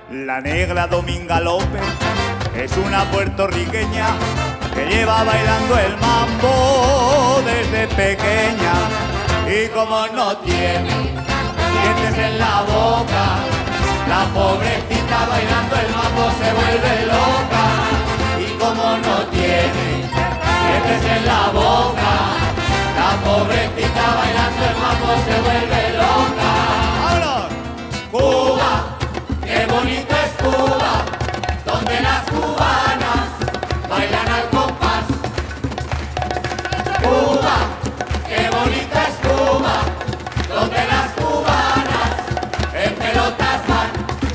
S1: La negra Dominga López es una puertorriqueña que lleva bailando el mambo desde pequeña. Y como no tiene dientes en la boca, la pobrecita bailando el mambo se vuelve loca. Y como no tiene dientes en la boca, la pobrecita bailando el mambo se vuelve loca. ¡Vámonos! Cuba, qué bonito es Cuba, donde las cubanas bailan al compás. Cuba, qué bonito es Cuba, donde las cubanas en pelotas van.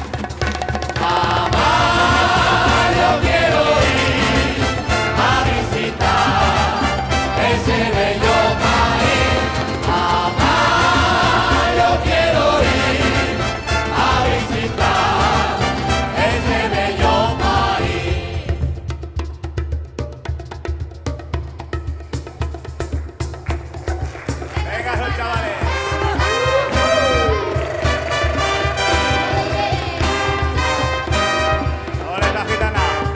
S1: Mamá, yo quiero ir a visitar ese bello país. Mamá, yo quiero ir a visitar ese bello país. Venga, esos chavales. Ahora la gitana.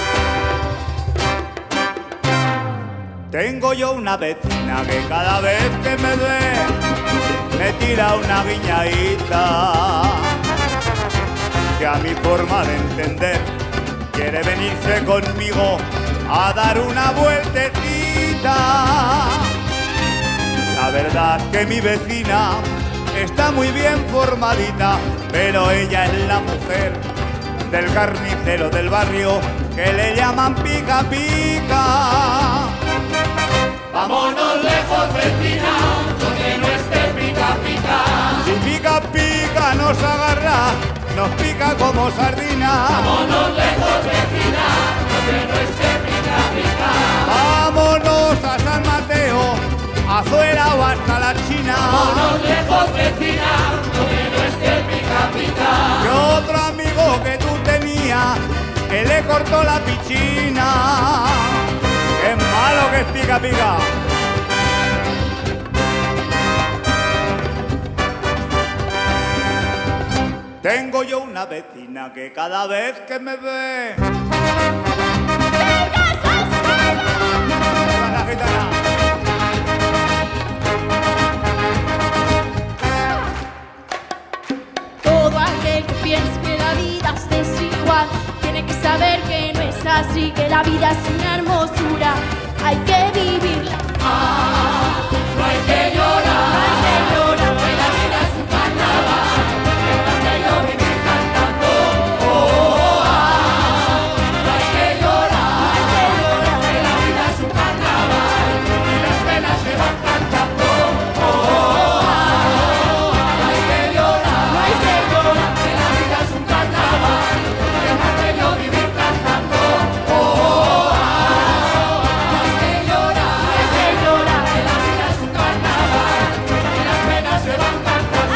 S1: Tengo yo una vecina que cada vez que me ve me tira una guiñadita, que a mi forma de entender quiere venirse conmigo a dar una vueltecita. La verdad que mi vecina está muy bien formadita, pero ella es la mujer del carnicero del barrio que le llaman pica pica. Vámonos lejos, vecina, donde no esté pica pica. Si pica pica nos agarra, nos pica como sardina. Vámonos lejos, vecina, donde no esté pica pica. Vámonos a San Mateo, afuera o hasta la China. Vámonos lejos, vecina, donde no esté pica pica. Que otro amigo que tú tenías, que le cortó la pichina. ¡Qué malo que es pica pica! Tengo yo una vecina que cada vez que me ve... ¡Viva la gitana!
S12: Todo aquel que piense que la vida es desigual tiene que saber que no es así, que la vida es una hermosura, hay que vivirla.
S2: Ah, no hay que llorar,
S12: no hay que llorar,
S2: que la vida es un carnaval, que es yo vivir cantando. Oh, oh, ah, no hay que llorar,
S12: no hay que llorar,
S2: que la vida es un carnaval y las penas se van cantando. Oh, oh, ah, no hay que llorar,
S12: no hay que llorar,
S2: que la vida es un carnaval, que es yo vivir cantando. Oh, oh, ah, no hay que llorar,
S12: no hay que llorar,
S2: que la vida es un carnaval y las penas se van cantando.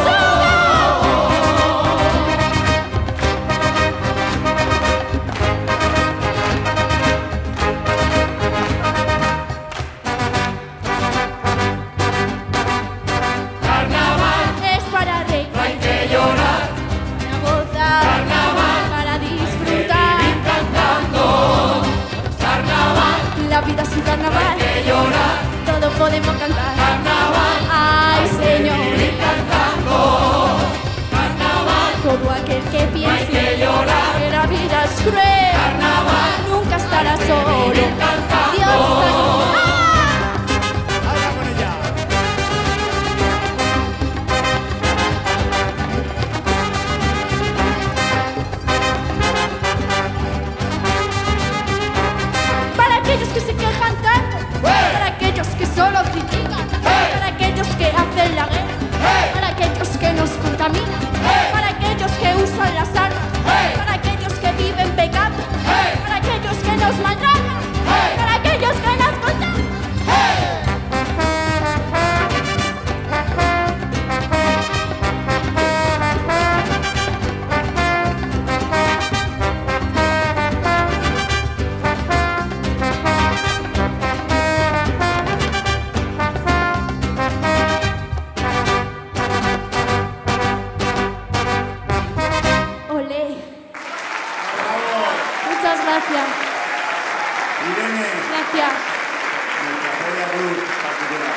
S2: Carnaval,
S12: es para reír,
S2: no hay que llorar,
S12: para gozar,
S2: Carnaval,
S12: para
S2: que
S12: disfrutar.
S2: vivir cantando. Carnaval,
S12: La vida es un carnaval,
S2: hay que llorar,
S12: todos podemos cantar.
S2: carnaval,
S12: Ay, Señor,
S2: vivir cantando. Carnaval,
S12: todo aquel que
S2: no hay
S12: piense
S2: que llorar,
S12: que la vida es cruel,
S2: carnaval,
S12: nunca estará solo.
S2: vivir cantando.
S12: Dios está aquí. ¡Ah!
S1: ¡Habla con ella!
S12: Para aquellos que se quejan tanto, para aquellos que solo critican, para aquellos que hacen la guerra, para aquellos que nos contaminan, para aquellos que usan las armas, para aquellos que viven pecando, Gracias.
S1: Irene.
S12: Gracias.
S1: Nuestra Celia Cruz particular.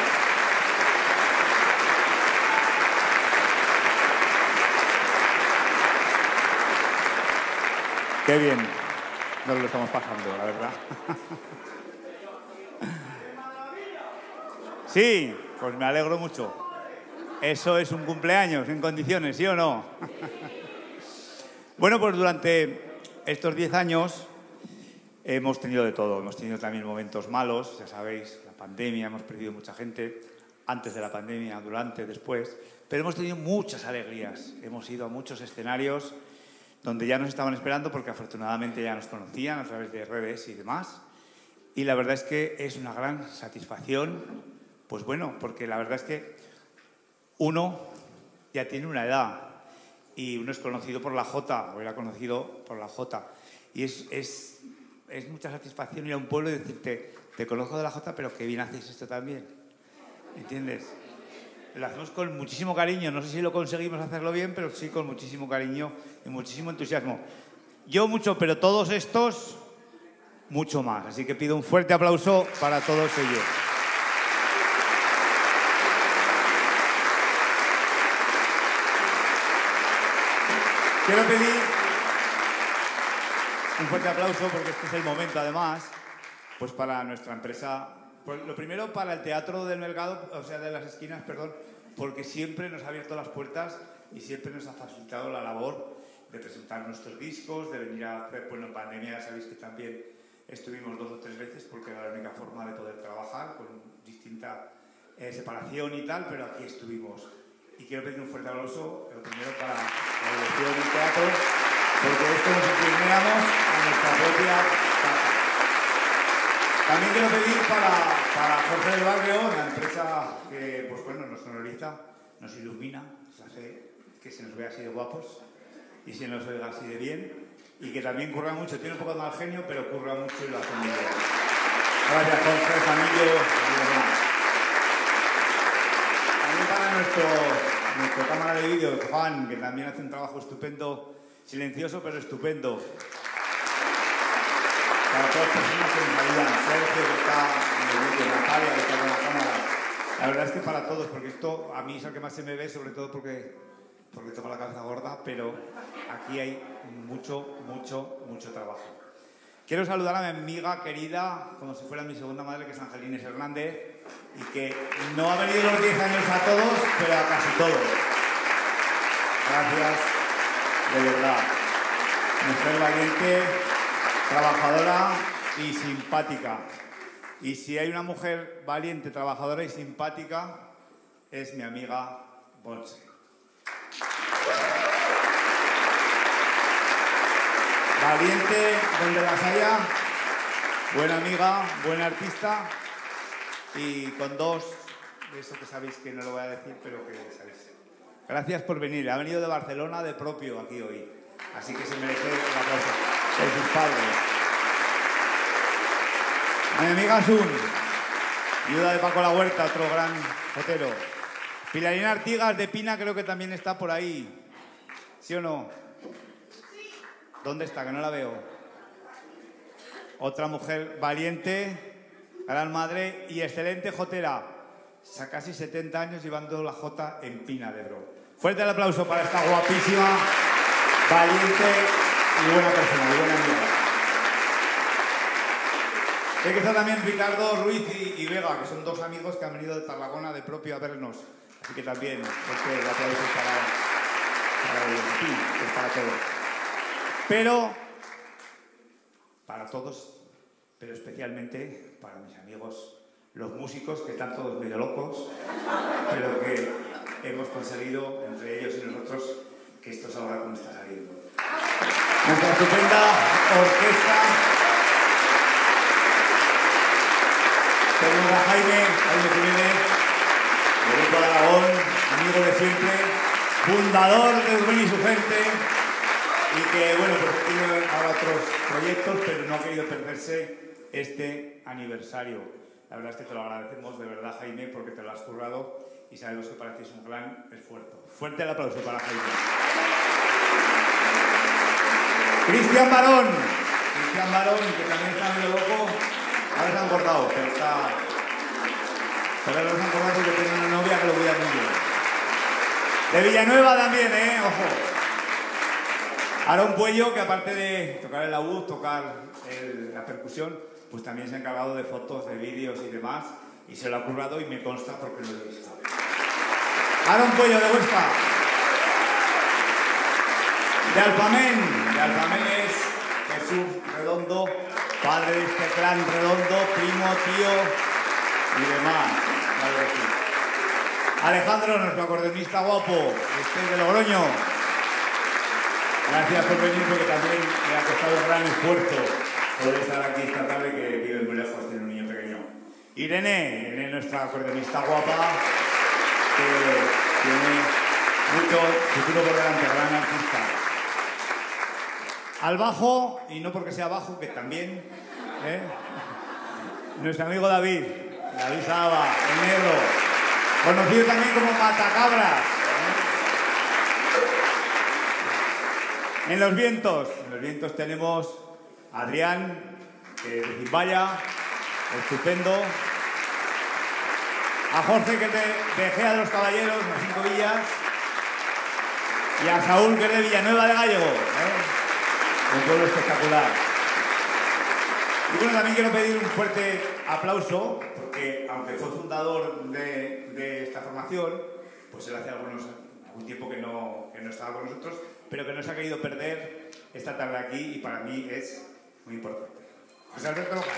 S1: Qué bien nos lo estamos pasando, la verdad. Sí, pues me alegro mucho. Eso es un cumpleaños en condiciones, ¿sí o no? Bueno, pues durante estos diez años hemos tenido de todo. Hemos tenido también momentos malos, ya sabéis, la pandemia, hemos perdido mucha gente, antes de la pandemia, durante, después. Pero hemos tenido muchas alegrías. Hemos ido a muchos escenarios donde ya nos estaban esperando porque afortunadamente ya nos conocían a través de redes y demás. Y la verdad es que es una gran satisfacción, pues bueno, porque la verdad es que uno ya tiene una edad y uno es conocido por la Jota, o era conocido por la Jota. Y es, es, es mucha satisfacción ir a un pueblo y decirte, te conozco de la Jota, pero qué bien hacéis esto también. ¿Entiendes? Lo hacemos con muchísimo cariño. No sé si lo conseguimos hacerlo bien, pero sí con muchísimo cariño y muchísimo entusiasmo. Yo mucho, pero todos estos, mucho más. Así que pido un fuerte aplauso para todos ellos. Quiero pedir un fuerte aplauso porque este es el momento, además, pues para nuestra empresa. Pues lo primero para el Teatro del Melgado, o sea, de las Esquinas, perdón, porque siempre nos ha abierto las puertas y siempre nos ha facilitado la labor de presentar nuestros discos, de venir a hacer, bueno, en pandemia ya sabéis que también estuvimos dos o tres veces porque era la única forma de poder trabajar con distinta eh, separación y tal, pero aquí estuvimos. Y quiero pedir un fuerte aplauso, lo primero para la dirección del teatro, porque esto nos inclinamos a nuestra propia casa. También quiero pedir para, para Jorge del Barrio, la empresa que pues bueno, nos sonoriza, nos ilumina, nos hace que se nos vea así de guapos y se nos oiga así de bien, y que también curra mucho, tiene un poco de mal genio, pero curra mucho y lo hace muy bien. Gracias, Jorge, Camillo y demás. También para nuestro, nuestro cámara de vídeo, Juan, que también hace un trabajo estupendo, silencioso pero estupendo. Para todas las personas que nos ayudan, Sergio, que está en el vídeo, Natalia, que está con la cámara. La verdad es que para todos, porque esto a mí es el que más se me ve, sobre todo porque, porque tengo la cabeza gorda, pero aquí hay mucho, mucho, mucho trabajo. Quiero saludar a mi amiga querida, como si fuera mi segunda madre, que es Angelines Hernández, y que no ha venido los diez años a todos, pero a casi todos. Gracias, de verdad. Mujer valiente, trabajadora y simpática. Y si hay una mujer valiente, trabajadora y simpática, es mi amiga Bonse. Valiente donde las haya, buena amiga, buena artista y con dos, de eso que sabéis que no lo voy a decir, pero que sabéis. Gracias por venir. Ha venido de Barcelona de propio aquí hoy, así que se merece el aplauso de sus padres. A mi amiga Sun, viuda de Paco La Huerta, otro gran jotero. Pilarina Artigas de Pina creo que también está por ahí. ¿Sí o no? ¿Dónde está? Que no la veo. Otra mujer valiente, gran madre y excelente jotera. Casi setenta años llevando la jota en Pina de Ebro. Fuerte el aplauso para esta guapísima, valiente y buena persona, y buena amiga. Sé que está también Ricardo Ruiz y, y Vega, que son dos amigos que han venido de Tarragona de propio a vernos. Así que también, porque el aplauso es para, para ellos, sí, es para todos. Pero, para todos, pero especialmente para mis amigos, los músicos, que están todos medio locos, pero que hemos conseguido, entre ellos y nosotros, que esto salga como está saliendo. Nuestra estupenda orquesta. Tenemos a Jaime, Jaime Jiménez, del Grupo de Aragón, amigo de siempre, fundador de Urbén y su gente, y que, bueno, pues tiene ahora otros proyectos, pero no ha querido perderse este aniversario. La verdad es que te lo agradecemos de verdad, Jaime, porque te lo has currado y sabemos que para ti es un gran esfuerzo. Fuerte el aplauso para Jaime. Cristian Barón. Cristian Barón, que también está medio loco. Ahora se han cortado, pero está... Pero ahora se han cortado porque tiene una novia que lo cuida muy bien. De Villanueva también, ¿eh? Ojo. Aarón Puello, que aparte de tocar el laúd, tocar el, la percusión, pues también se ha encargado de fotos, de vídeos y demás, y se lo ha currado y me consta porque lo he visto. Aarón Puello, de Huesca. De Alfamén. De Alfamén es Jesús Redondo, padre de este clan Redondo, primo, tío y demás. Claro que sí. Alejandro, nuestro acordeonista guapo, este de Logroño. Gracias por venir porque también me ha costado un gran esfuerzo poder estar aquí esta tarde, que vive muy lejos, tiene un niño pequeño. Irene, Irene, nuestra acordeonista guapa, que tiene mucho futuro por delante, gran artista. Al bajo, y no porque sea bajo, que también, ¿eh? Nuestro amigo David, David Saba, el negro, conocido también como Matacabras. ¿eh? En los vientos, en los vientos tenemos a Adrián, eh, de Zimbaya, estupendo. A Jorge, que es de, de Ejea de los Caballeros, las Cinco Villas. Y a Saúl, que es de Villanueva de Gallego. ¿eh? Un pueblo espectacular. Y bueno, también quiero pedir un fuerte aplauso, porque aunque fue fundador de, de esta formación, pues él hace algunos, algún tiempo que no, que no estaba con nosotros, pero que no se ha querido perder esta tarde aquí y para mí es muy importante. José Alberto López.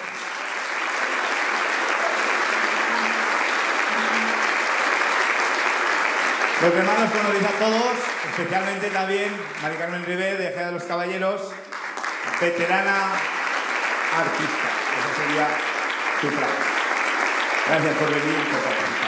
S1: Los demás los conocéis a todos, especialmente también Mari Carmen Ribé, de Ejea de los Caballeros, veterana artista. Esa sería su frase. Gracias por venir y por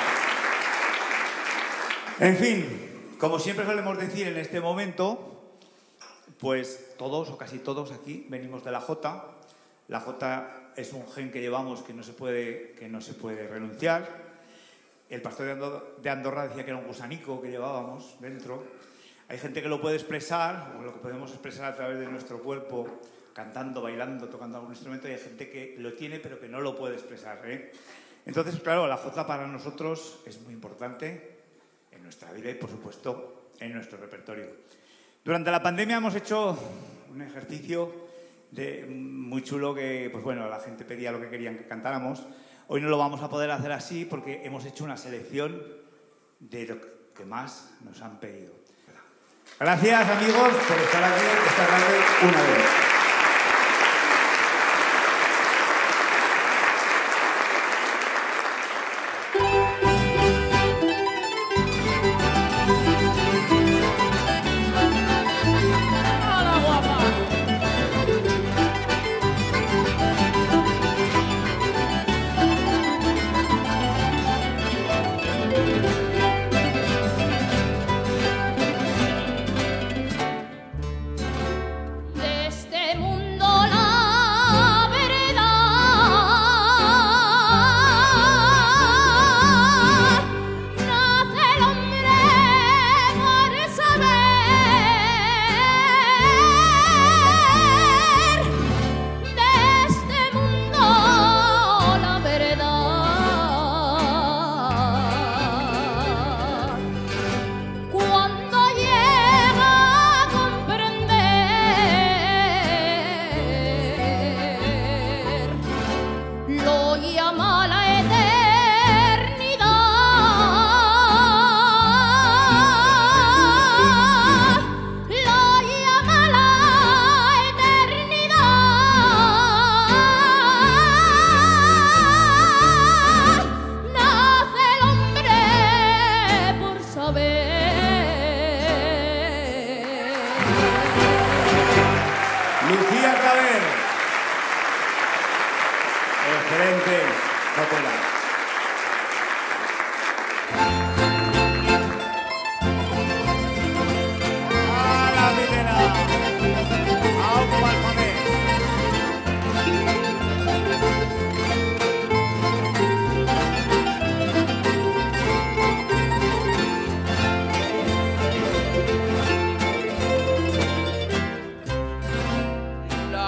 S1: participar. En fin, como siempre solemos decir en este momento, pues todos o casi todos aquí venimos de la Jota. La Jota es un gen que llevamos que no se puede, que no se puede renunciar. El pastor de Andorra decía que era un gusanico que llevábamos dentro. Hay gente que lo puede expresar, o lo que podemos expresar a través de nuestro cuerpo, cantando, bailando, tocando algún instrumento, y hay gente que lo tiene pero que no lo puede expresar. ¿eh? Entonces, claro, la jota para nosotros es muy importante en nuestra vida y, por supuesto, en nuestro repertorio. Durante la pandemia hemos hecho un ejercicio de, muy chulo que, pues bueno, la gente pedía lo que querían que cantáramos. Hoy no lo vamos a poder hacer así porque hemos hecho una selección de lo que más nos han pedido. Gracias, amigos, por estar aquí esta tarde una vez.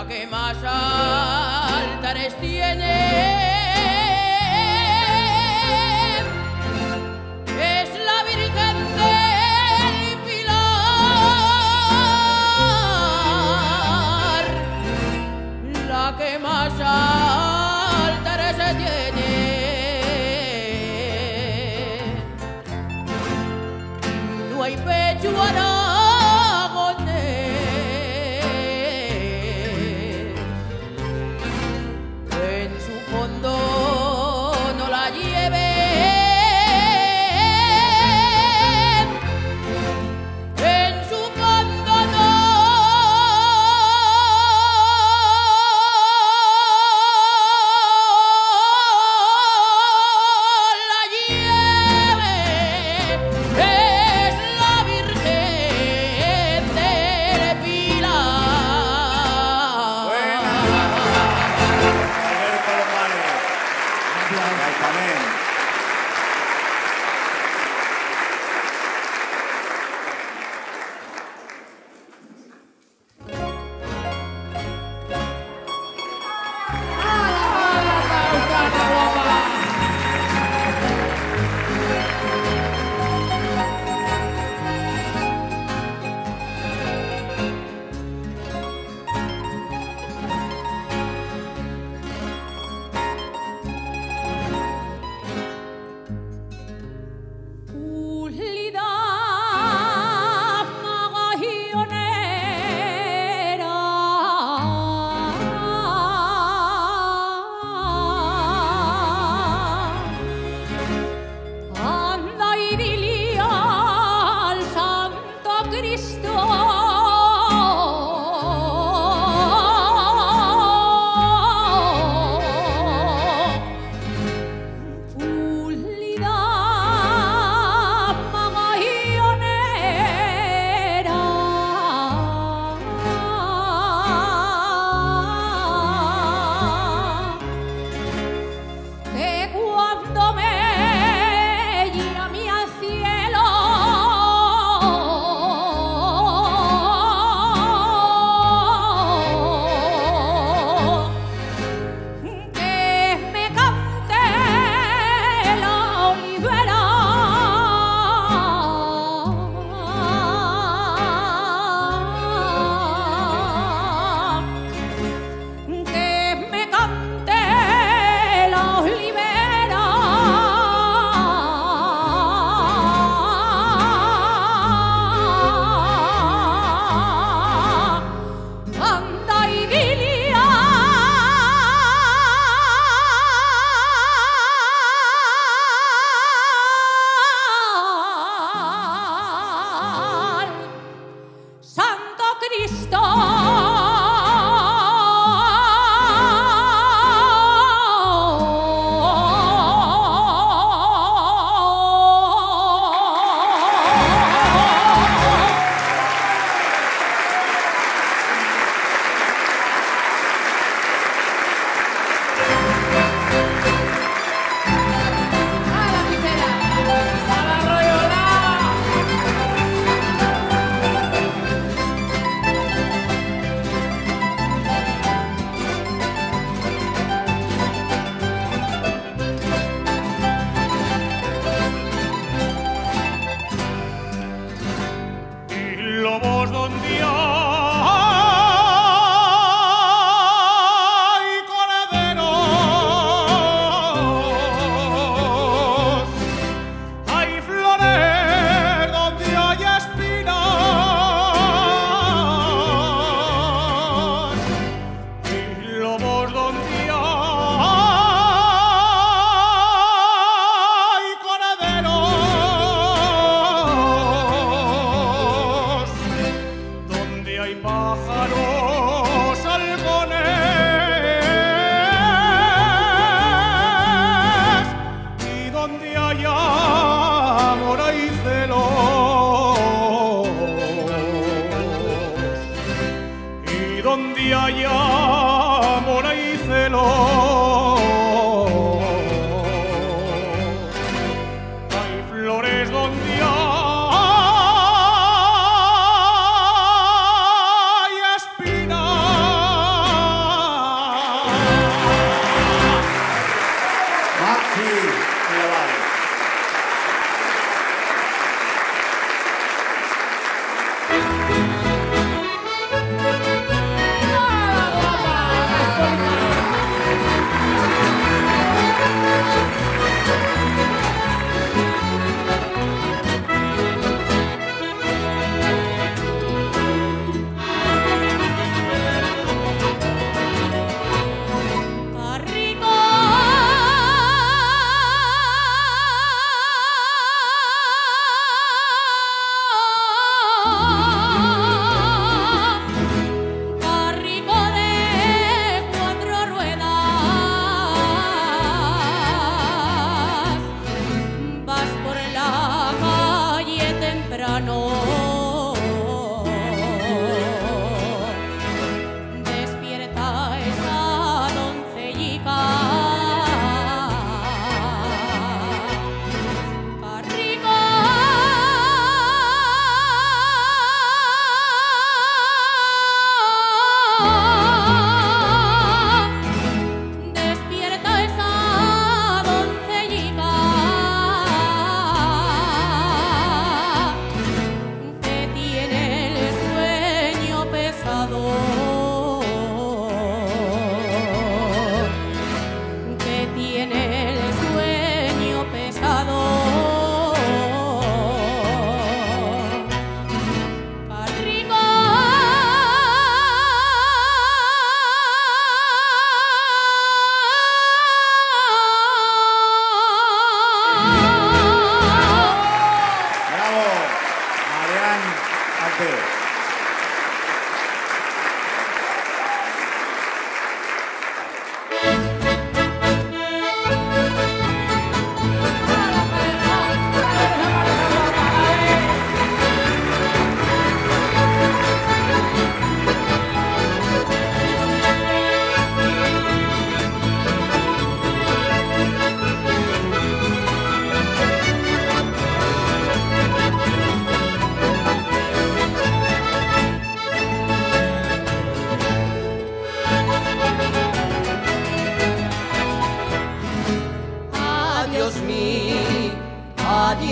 S11: que más altares tiene es la Virgen del Pilar, la que más altares tiene. Y no hay pecho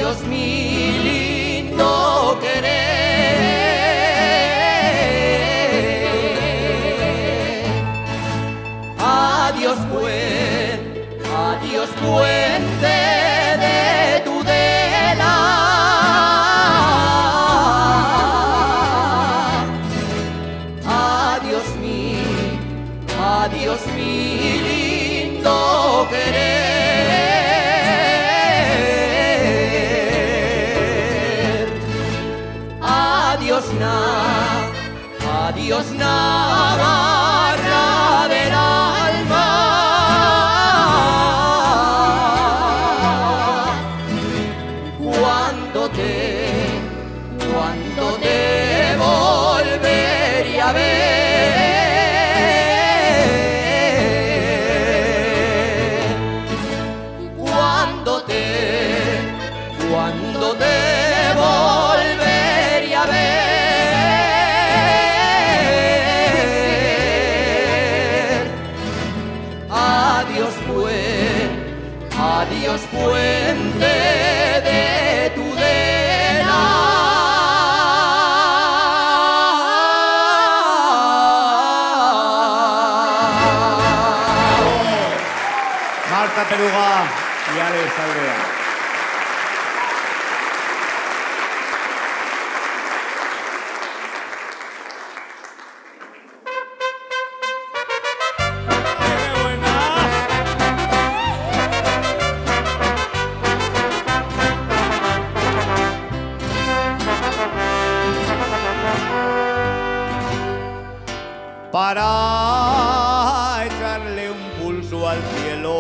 S10: adiós mi lindo querer. Adiós buen, adiós puente de Tudela. Adiós mi, adiós mi lindo querer. Adiós na, adiós Navarra del alma. Cuando te, cuando te volveré a ver. Cuando te, cuando te volveré a ver. Adiós buen, adiós puente de Tudela.
S1: Marta Peruga y Alex Aldea. Para echarle un pulso al cielo,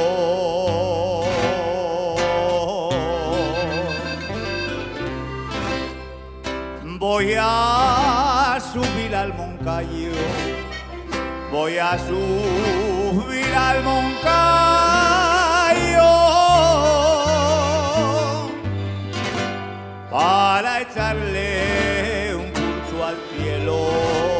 S1: voy a subir al Moncayo, voy a subir al Moncayo para echarle un pulso al cielo.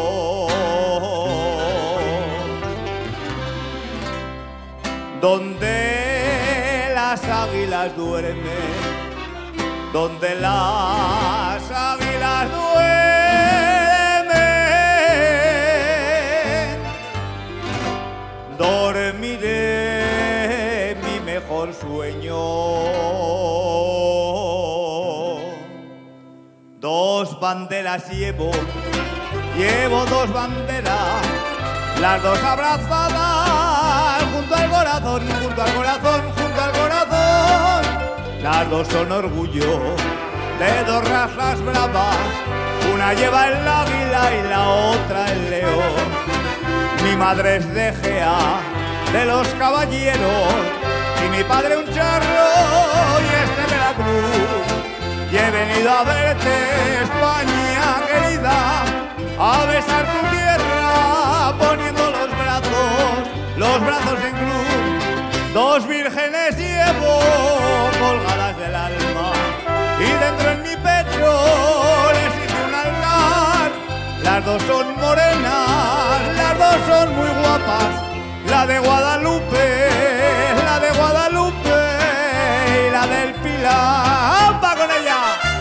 S1: Donde las águilas duermen, donde las águilas duermen, dormiré mi mejor sueño. Dos banderas llevo, llevo dos banderas, las dos abrazadas junto al corazón, junto al corazón, junto al corazón. Las dos son orgullo de dos razas bravas, una lleva el águila y la otra el león. Mi madre es de Gea, de los caballeros, y mi padre un charro y es de Veracruz. Y he venido a verte, España querida, a besar tu tierra, poniendo los brazos, los brazos en cruz. Dos vírgenes llevo colgadas del alma, y dentro en mi pecho les hice un altar. Las dos son morenas, las dos son muy guapas, la de Guadalupe, la de Guadalupe y la del Pilar. ¡Va con ella!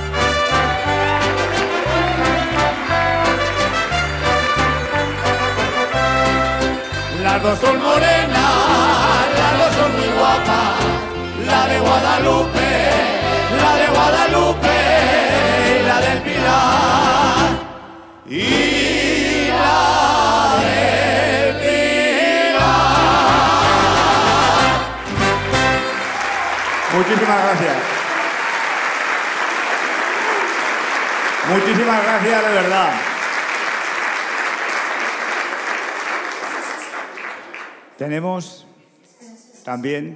S1: Las dos son morenas, las dos son muy guapas, la de Guadalupe, la de Guadalupe y la del Pilar. Y la del Pilar. Muchísimas gracias. Muchísimas gracias, de verdad. Tenemos también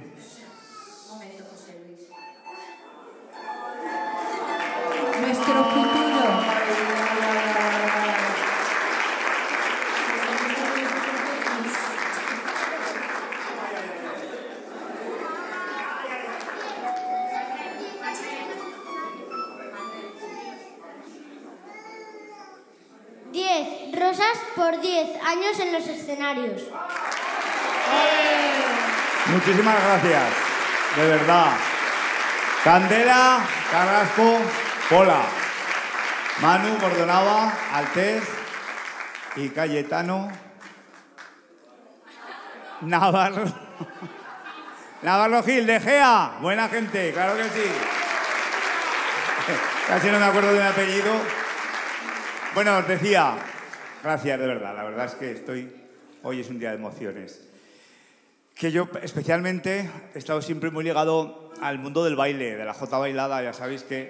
S13: nuestro futuro.
S14: Diez rosas por diez años en los escenarios.
S1: Muchísimas gracias, de verdad. Candela Carrasco, Pola. Manu Bordonaba, Altés y Cayetano Navarro. Navarro Gil, de Gea. Buena gente, claro que sí. Casi no me acuerdo de mi apellido. Bueno, os decía, gracias de verdad. La verdad es que estoy... Hoy es un día de emociones. Que yo especialmente he estado siempre muy ligado al mundo del baile, de la jota bailada. Ya sabéis que...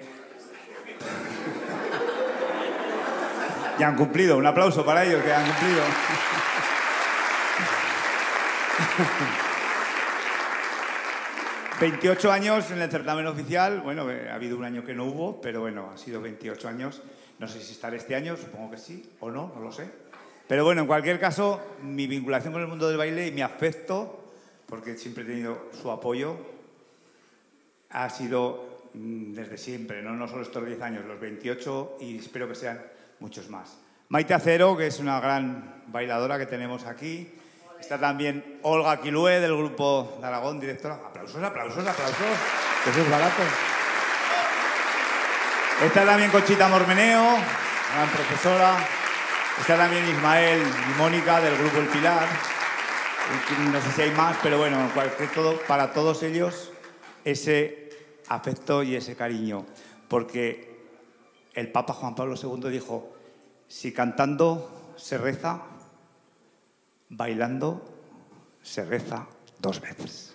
S1: Ya han cumplido. Un aplauso para ellos que han cumplido. veintiocho años en el certamen oficial. Bueno, ha habido un año que no hubo, pero bueno, ha sido veintiocho años. No sé si estaré este año, supongo que sí, o no, no lo sé. Pero bueno, en cualquier caso, mi vinculación con el mundo del baile y mi afecto, porque siempre he tenido su apoyo, ha sido mmm, desde siempre, ¿no? No solo estos diez años, los veintiocho, y espero que sean muchos más. Maite Acero, que es una gran bailadora que tenemos aquí. Está también Olga Quilué, del grupo de Aragón, directora. Aplausos, aplausos, aplausos. Que eso es barato. Está también Conchita Mormeneo, gran profesora. Está también Ismael y Mónica, del grupo El Pilar. No sé si hay más, pero bueno, cualquier, todo, para todos ellos, ese afecto y ese cariño. Porque el Papa Juan Pablo segundo dijo, si cantando se reza, bailando se reza dos veces.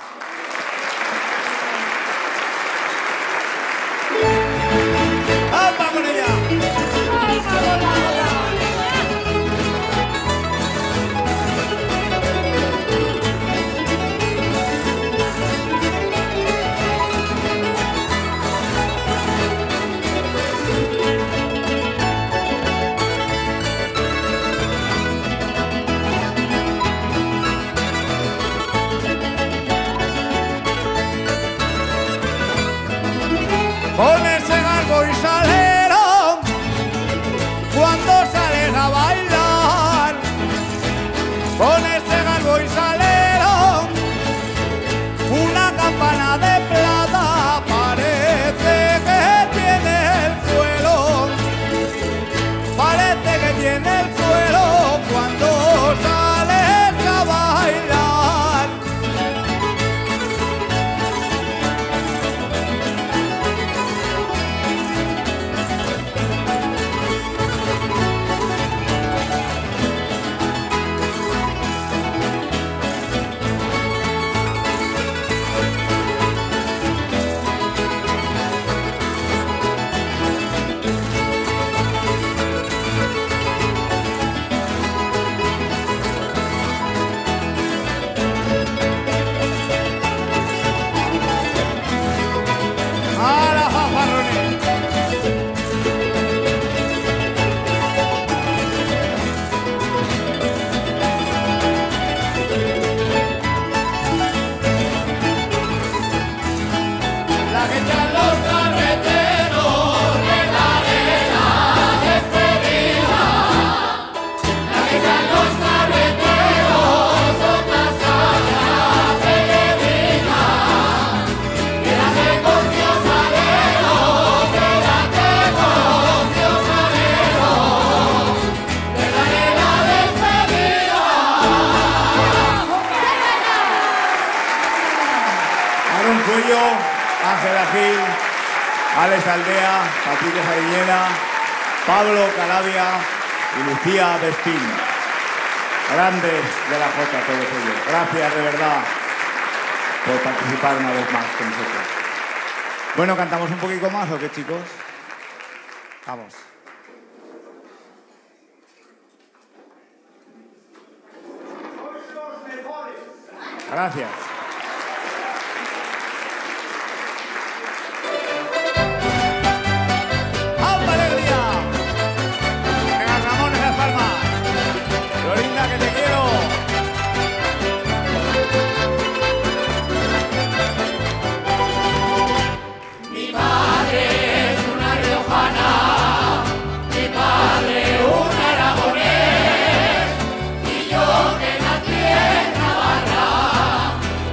S1: ¡Vamos con ella!
S9: Con ese garbo y salero, cuando sales a bailar, con ese garbo y salero, una campana de plata parece que tiene el suelo, parece que tiene el suelo cuando sales a bailar.
S1: Alex Aldea, Patricia Sariñena, Pablo Calabia y Lucía Despín. Grandes de la Jota todos ellos. Gracias de verdad por participar una vez más con nosotros. Bueno, ¿cantamos un poquito más o qué, chicos? Vamos. Gracias.
S9: Que te quiero.
S2: Mi madre es una riojana, mi padre un aragonés, y yo que nací en Navarra,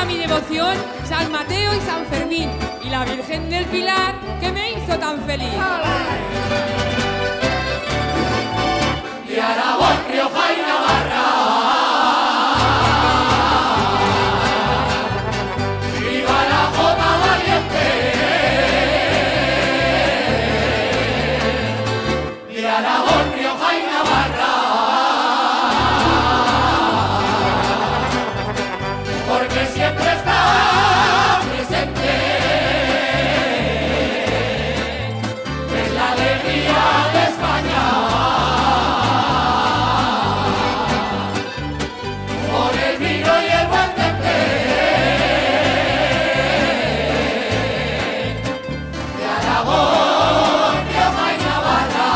S15: mi devoción San Mateo y San Fermín y la Virgen del Pilar que me hizo tan feliz.
S2: De Aragón, Rioja y Navarra, viva la jota valiente. De Aragón, Rioja y Navarra, porque siempre está presente en la alegría de España. Por el vino y el buen temple de Aragón, Rioja y Navarra.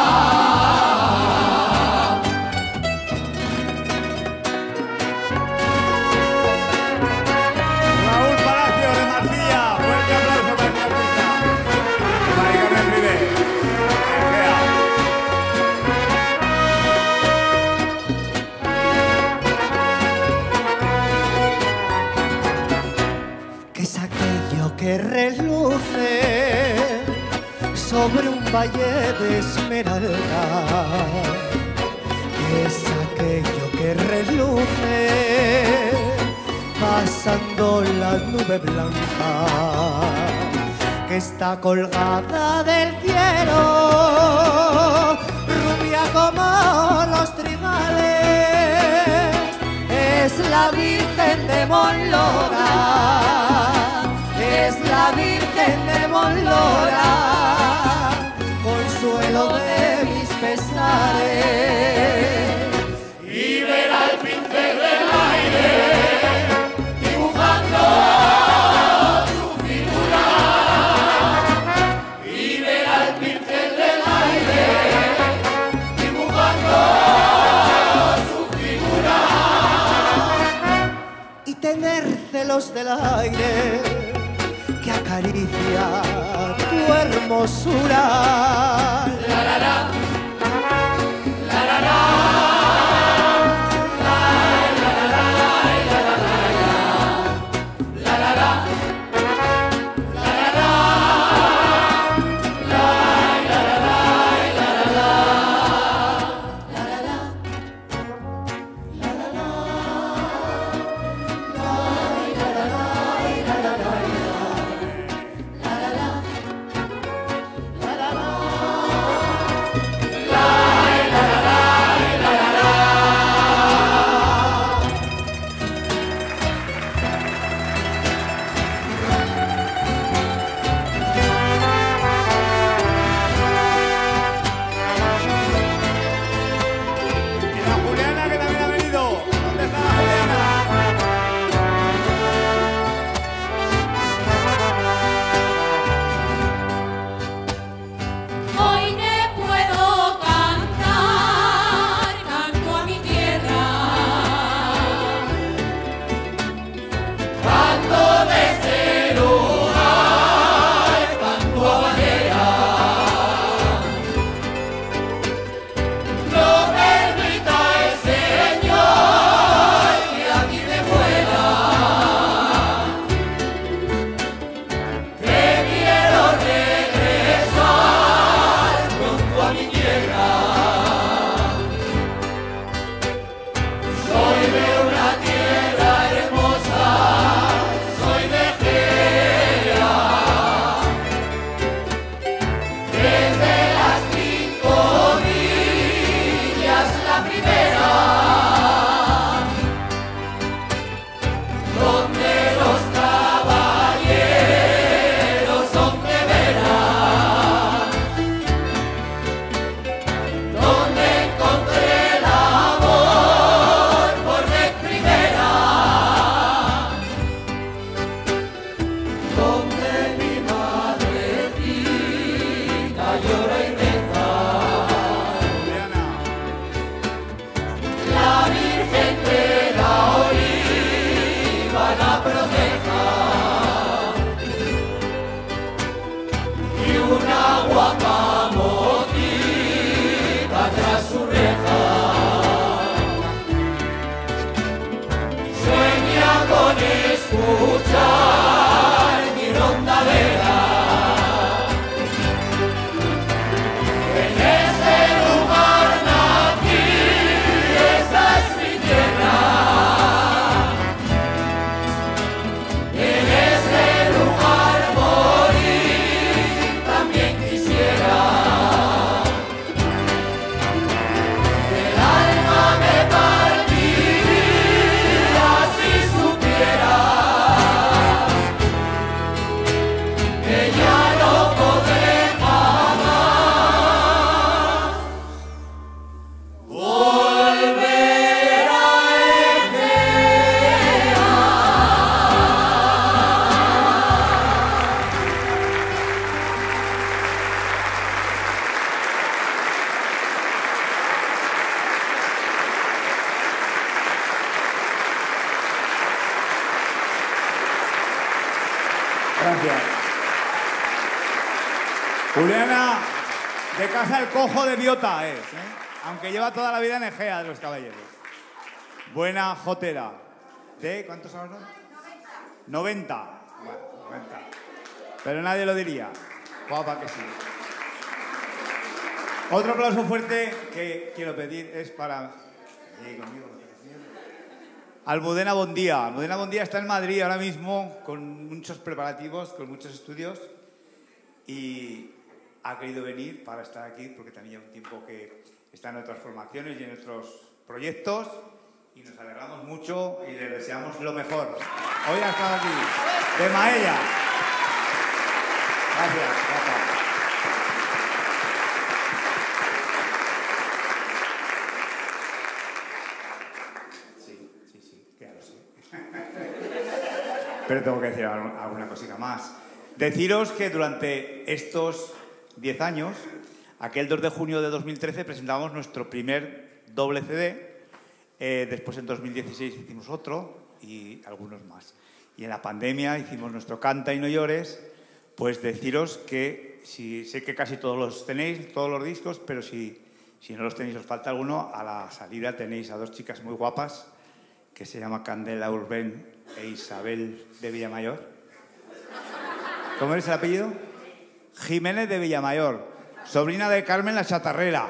S1: Raúl Palacio de Marcilla, fuerte aplauso para esta artista. Mari Carmen Privé, Egea.
S9: ¿Qué es aquello que reluce sobre un valle de esmeralda? ¿Qué es aquello que reluce pasando la nube blanca que está colgada del cielo, rubia como los trigales? Es la Virgen de Monlora, es la Virgen de Monlora, consuelo de mis pesares.
S2: Y ver al príncipe del aire dibujando su figura. Y ver al príncipe del aire dibujando su figura.
S9: Y tener celos del aire que acaricia tu hermosura.
S2: La la la, la la la. La
S1: Gracias. Juliana, de casa el cojo de Biota es, ¿eh? Aunque lleva toda la vida en Egea de los Caballeros. Buena jotera. ¿De cuántos años? noventa. Bueno, noventa. Pero nadie lo diría. Guapa que sí. Otro aplauso fuerte que quiero pedir es para... Sí, conmigo. Almudena Bondía. Almudena Bondía está en Madrid ahora mismo con muchos preparativos, con muchos estudios y ha querido venir para estar aquí porque también lleva un tiempo que está en otras formaciones y en otros proyectos y nos alegramos mucho y le deseamos lo mejor. Hoy ha estado aquí, de Maella. Gracias, gracias. Pero tengo que decir alguna cosita más. Deciros que durante estos diez años, aquel dos de junio de dos mil trece, presentamos nuestro primer doble C D. Eh, después, en dos mil dieciséis, hicimos otro y algunos más. Y en la pandemia hicimos nuestro Canta y no llores. Pues deciros que, si, sé que casi todos los tenéis, todos los discos, pero si, si no los tenéis, os falta alguno, a la salida tenéis a dos chicas muy guapas que se llama Candela Urben e Isabel de Villamayor. ¿Cómo es el apellido? Jiménez de Villamayor, sobrina de Carmen la Chatarrera.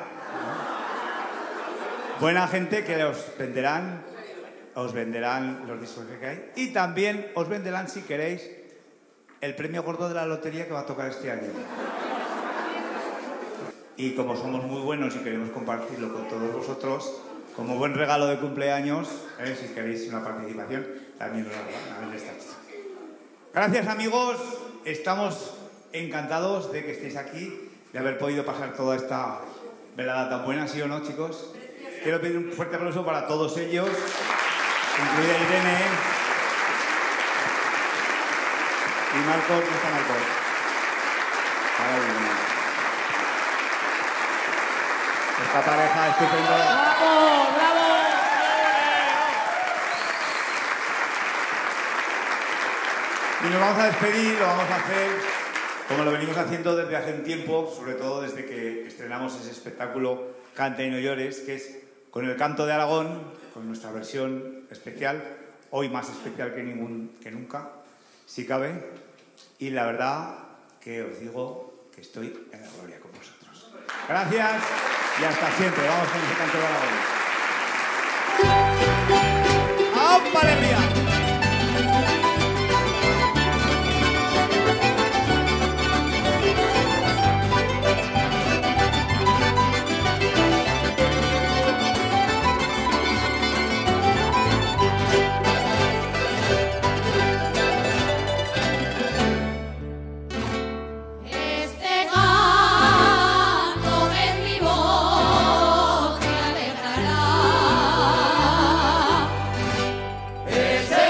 S1: Buena gente que os venderán, os venderán los discos que hay y también os venderán, si queréis, el premio gordo de la lotería que va a tocar este año. Y como somos muy buenos y queremos compartirlo con todos vosotros, como buen regalo de cumpleaños, eh, si queréis una participación, también os la van a estar. Gracias, amigos. Estamos encantados de que estéis aquí, de haber podido pasar toda esta velada tan buena, ¿sí o no, chicos? Quiero pedir un fuerte aplauso para todos ellos, incluida Irene y Marcos. ¿Dónde está Marcos? Maravilla. Esta pareja estupenda.
S11: ¡Bravo, bravo!
S1: Y nos vamos a despedir, lo vamos a hacer como lo venimos haciendo desde hace un tiempo, sobre todo desde que estrenamos ese espectáculo Canta y no llores, que es con el canto de Aragón, con nuestra versión especial, hoy más especial que, ningún, que nunca, si cabe. Y la verdad que os digo que estoy en la gloria con vosotros. Gracias y hasta siempre. Vamos con ese canto de Aragón. ¡Aupa, alegría!
S2: Ese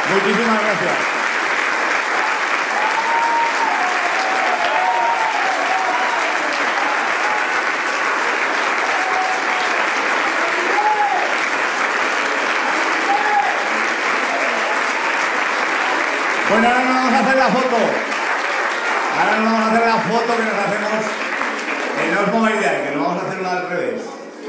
S1: Muchísimas gracias. Bueno, ahora nos vamos a hacer la foto. Ahora nos vamos a hacer la foto que nos hacemos. Eh, no os pongáis de ahí, que nos vamos a hacer una al revés.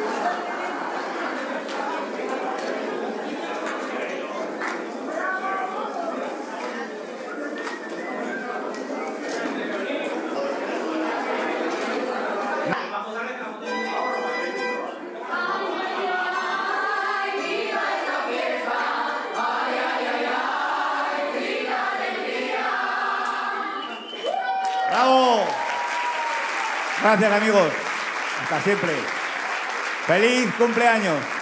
S1: ¡Bravo! Gracias, amigos. Hasta siempre. ¡Feliz cumpleaños!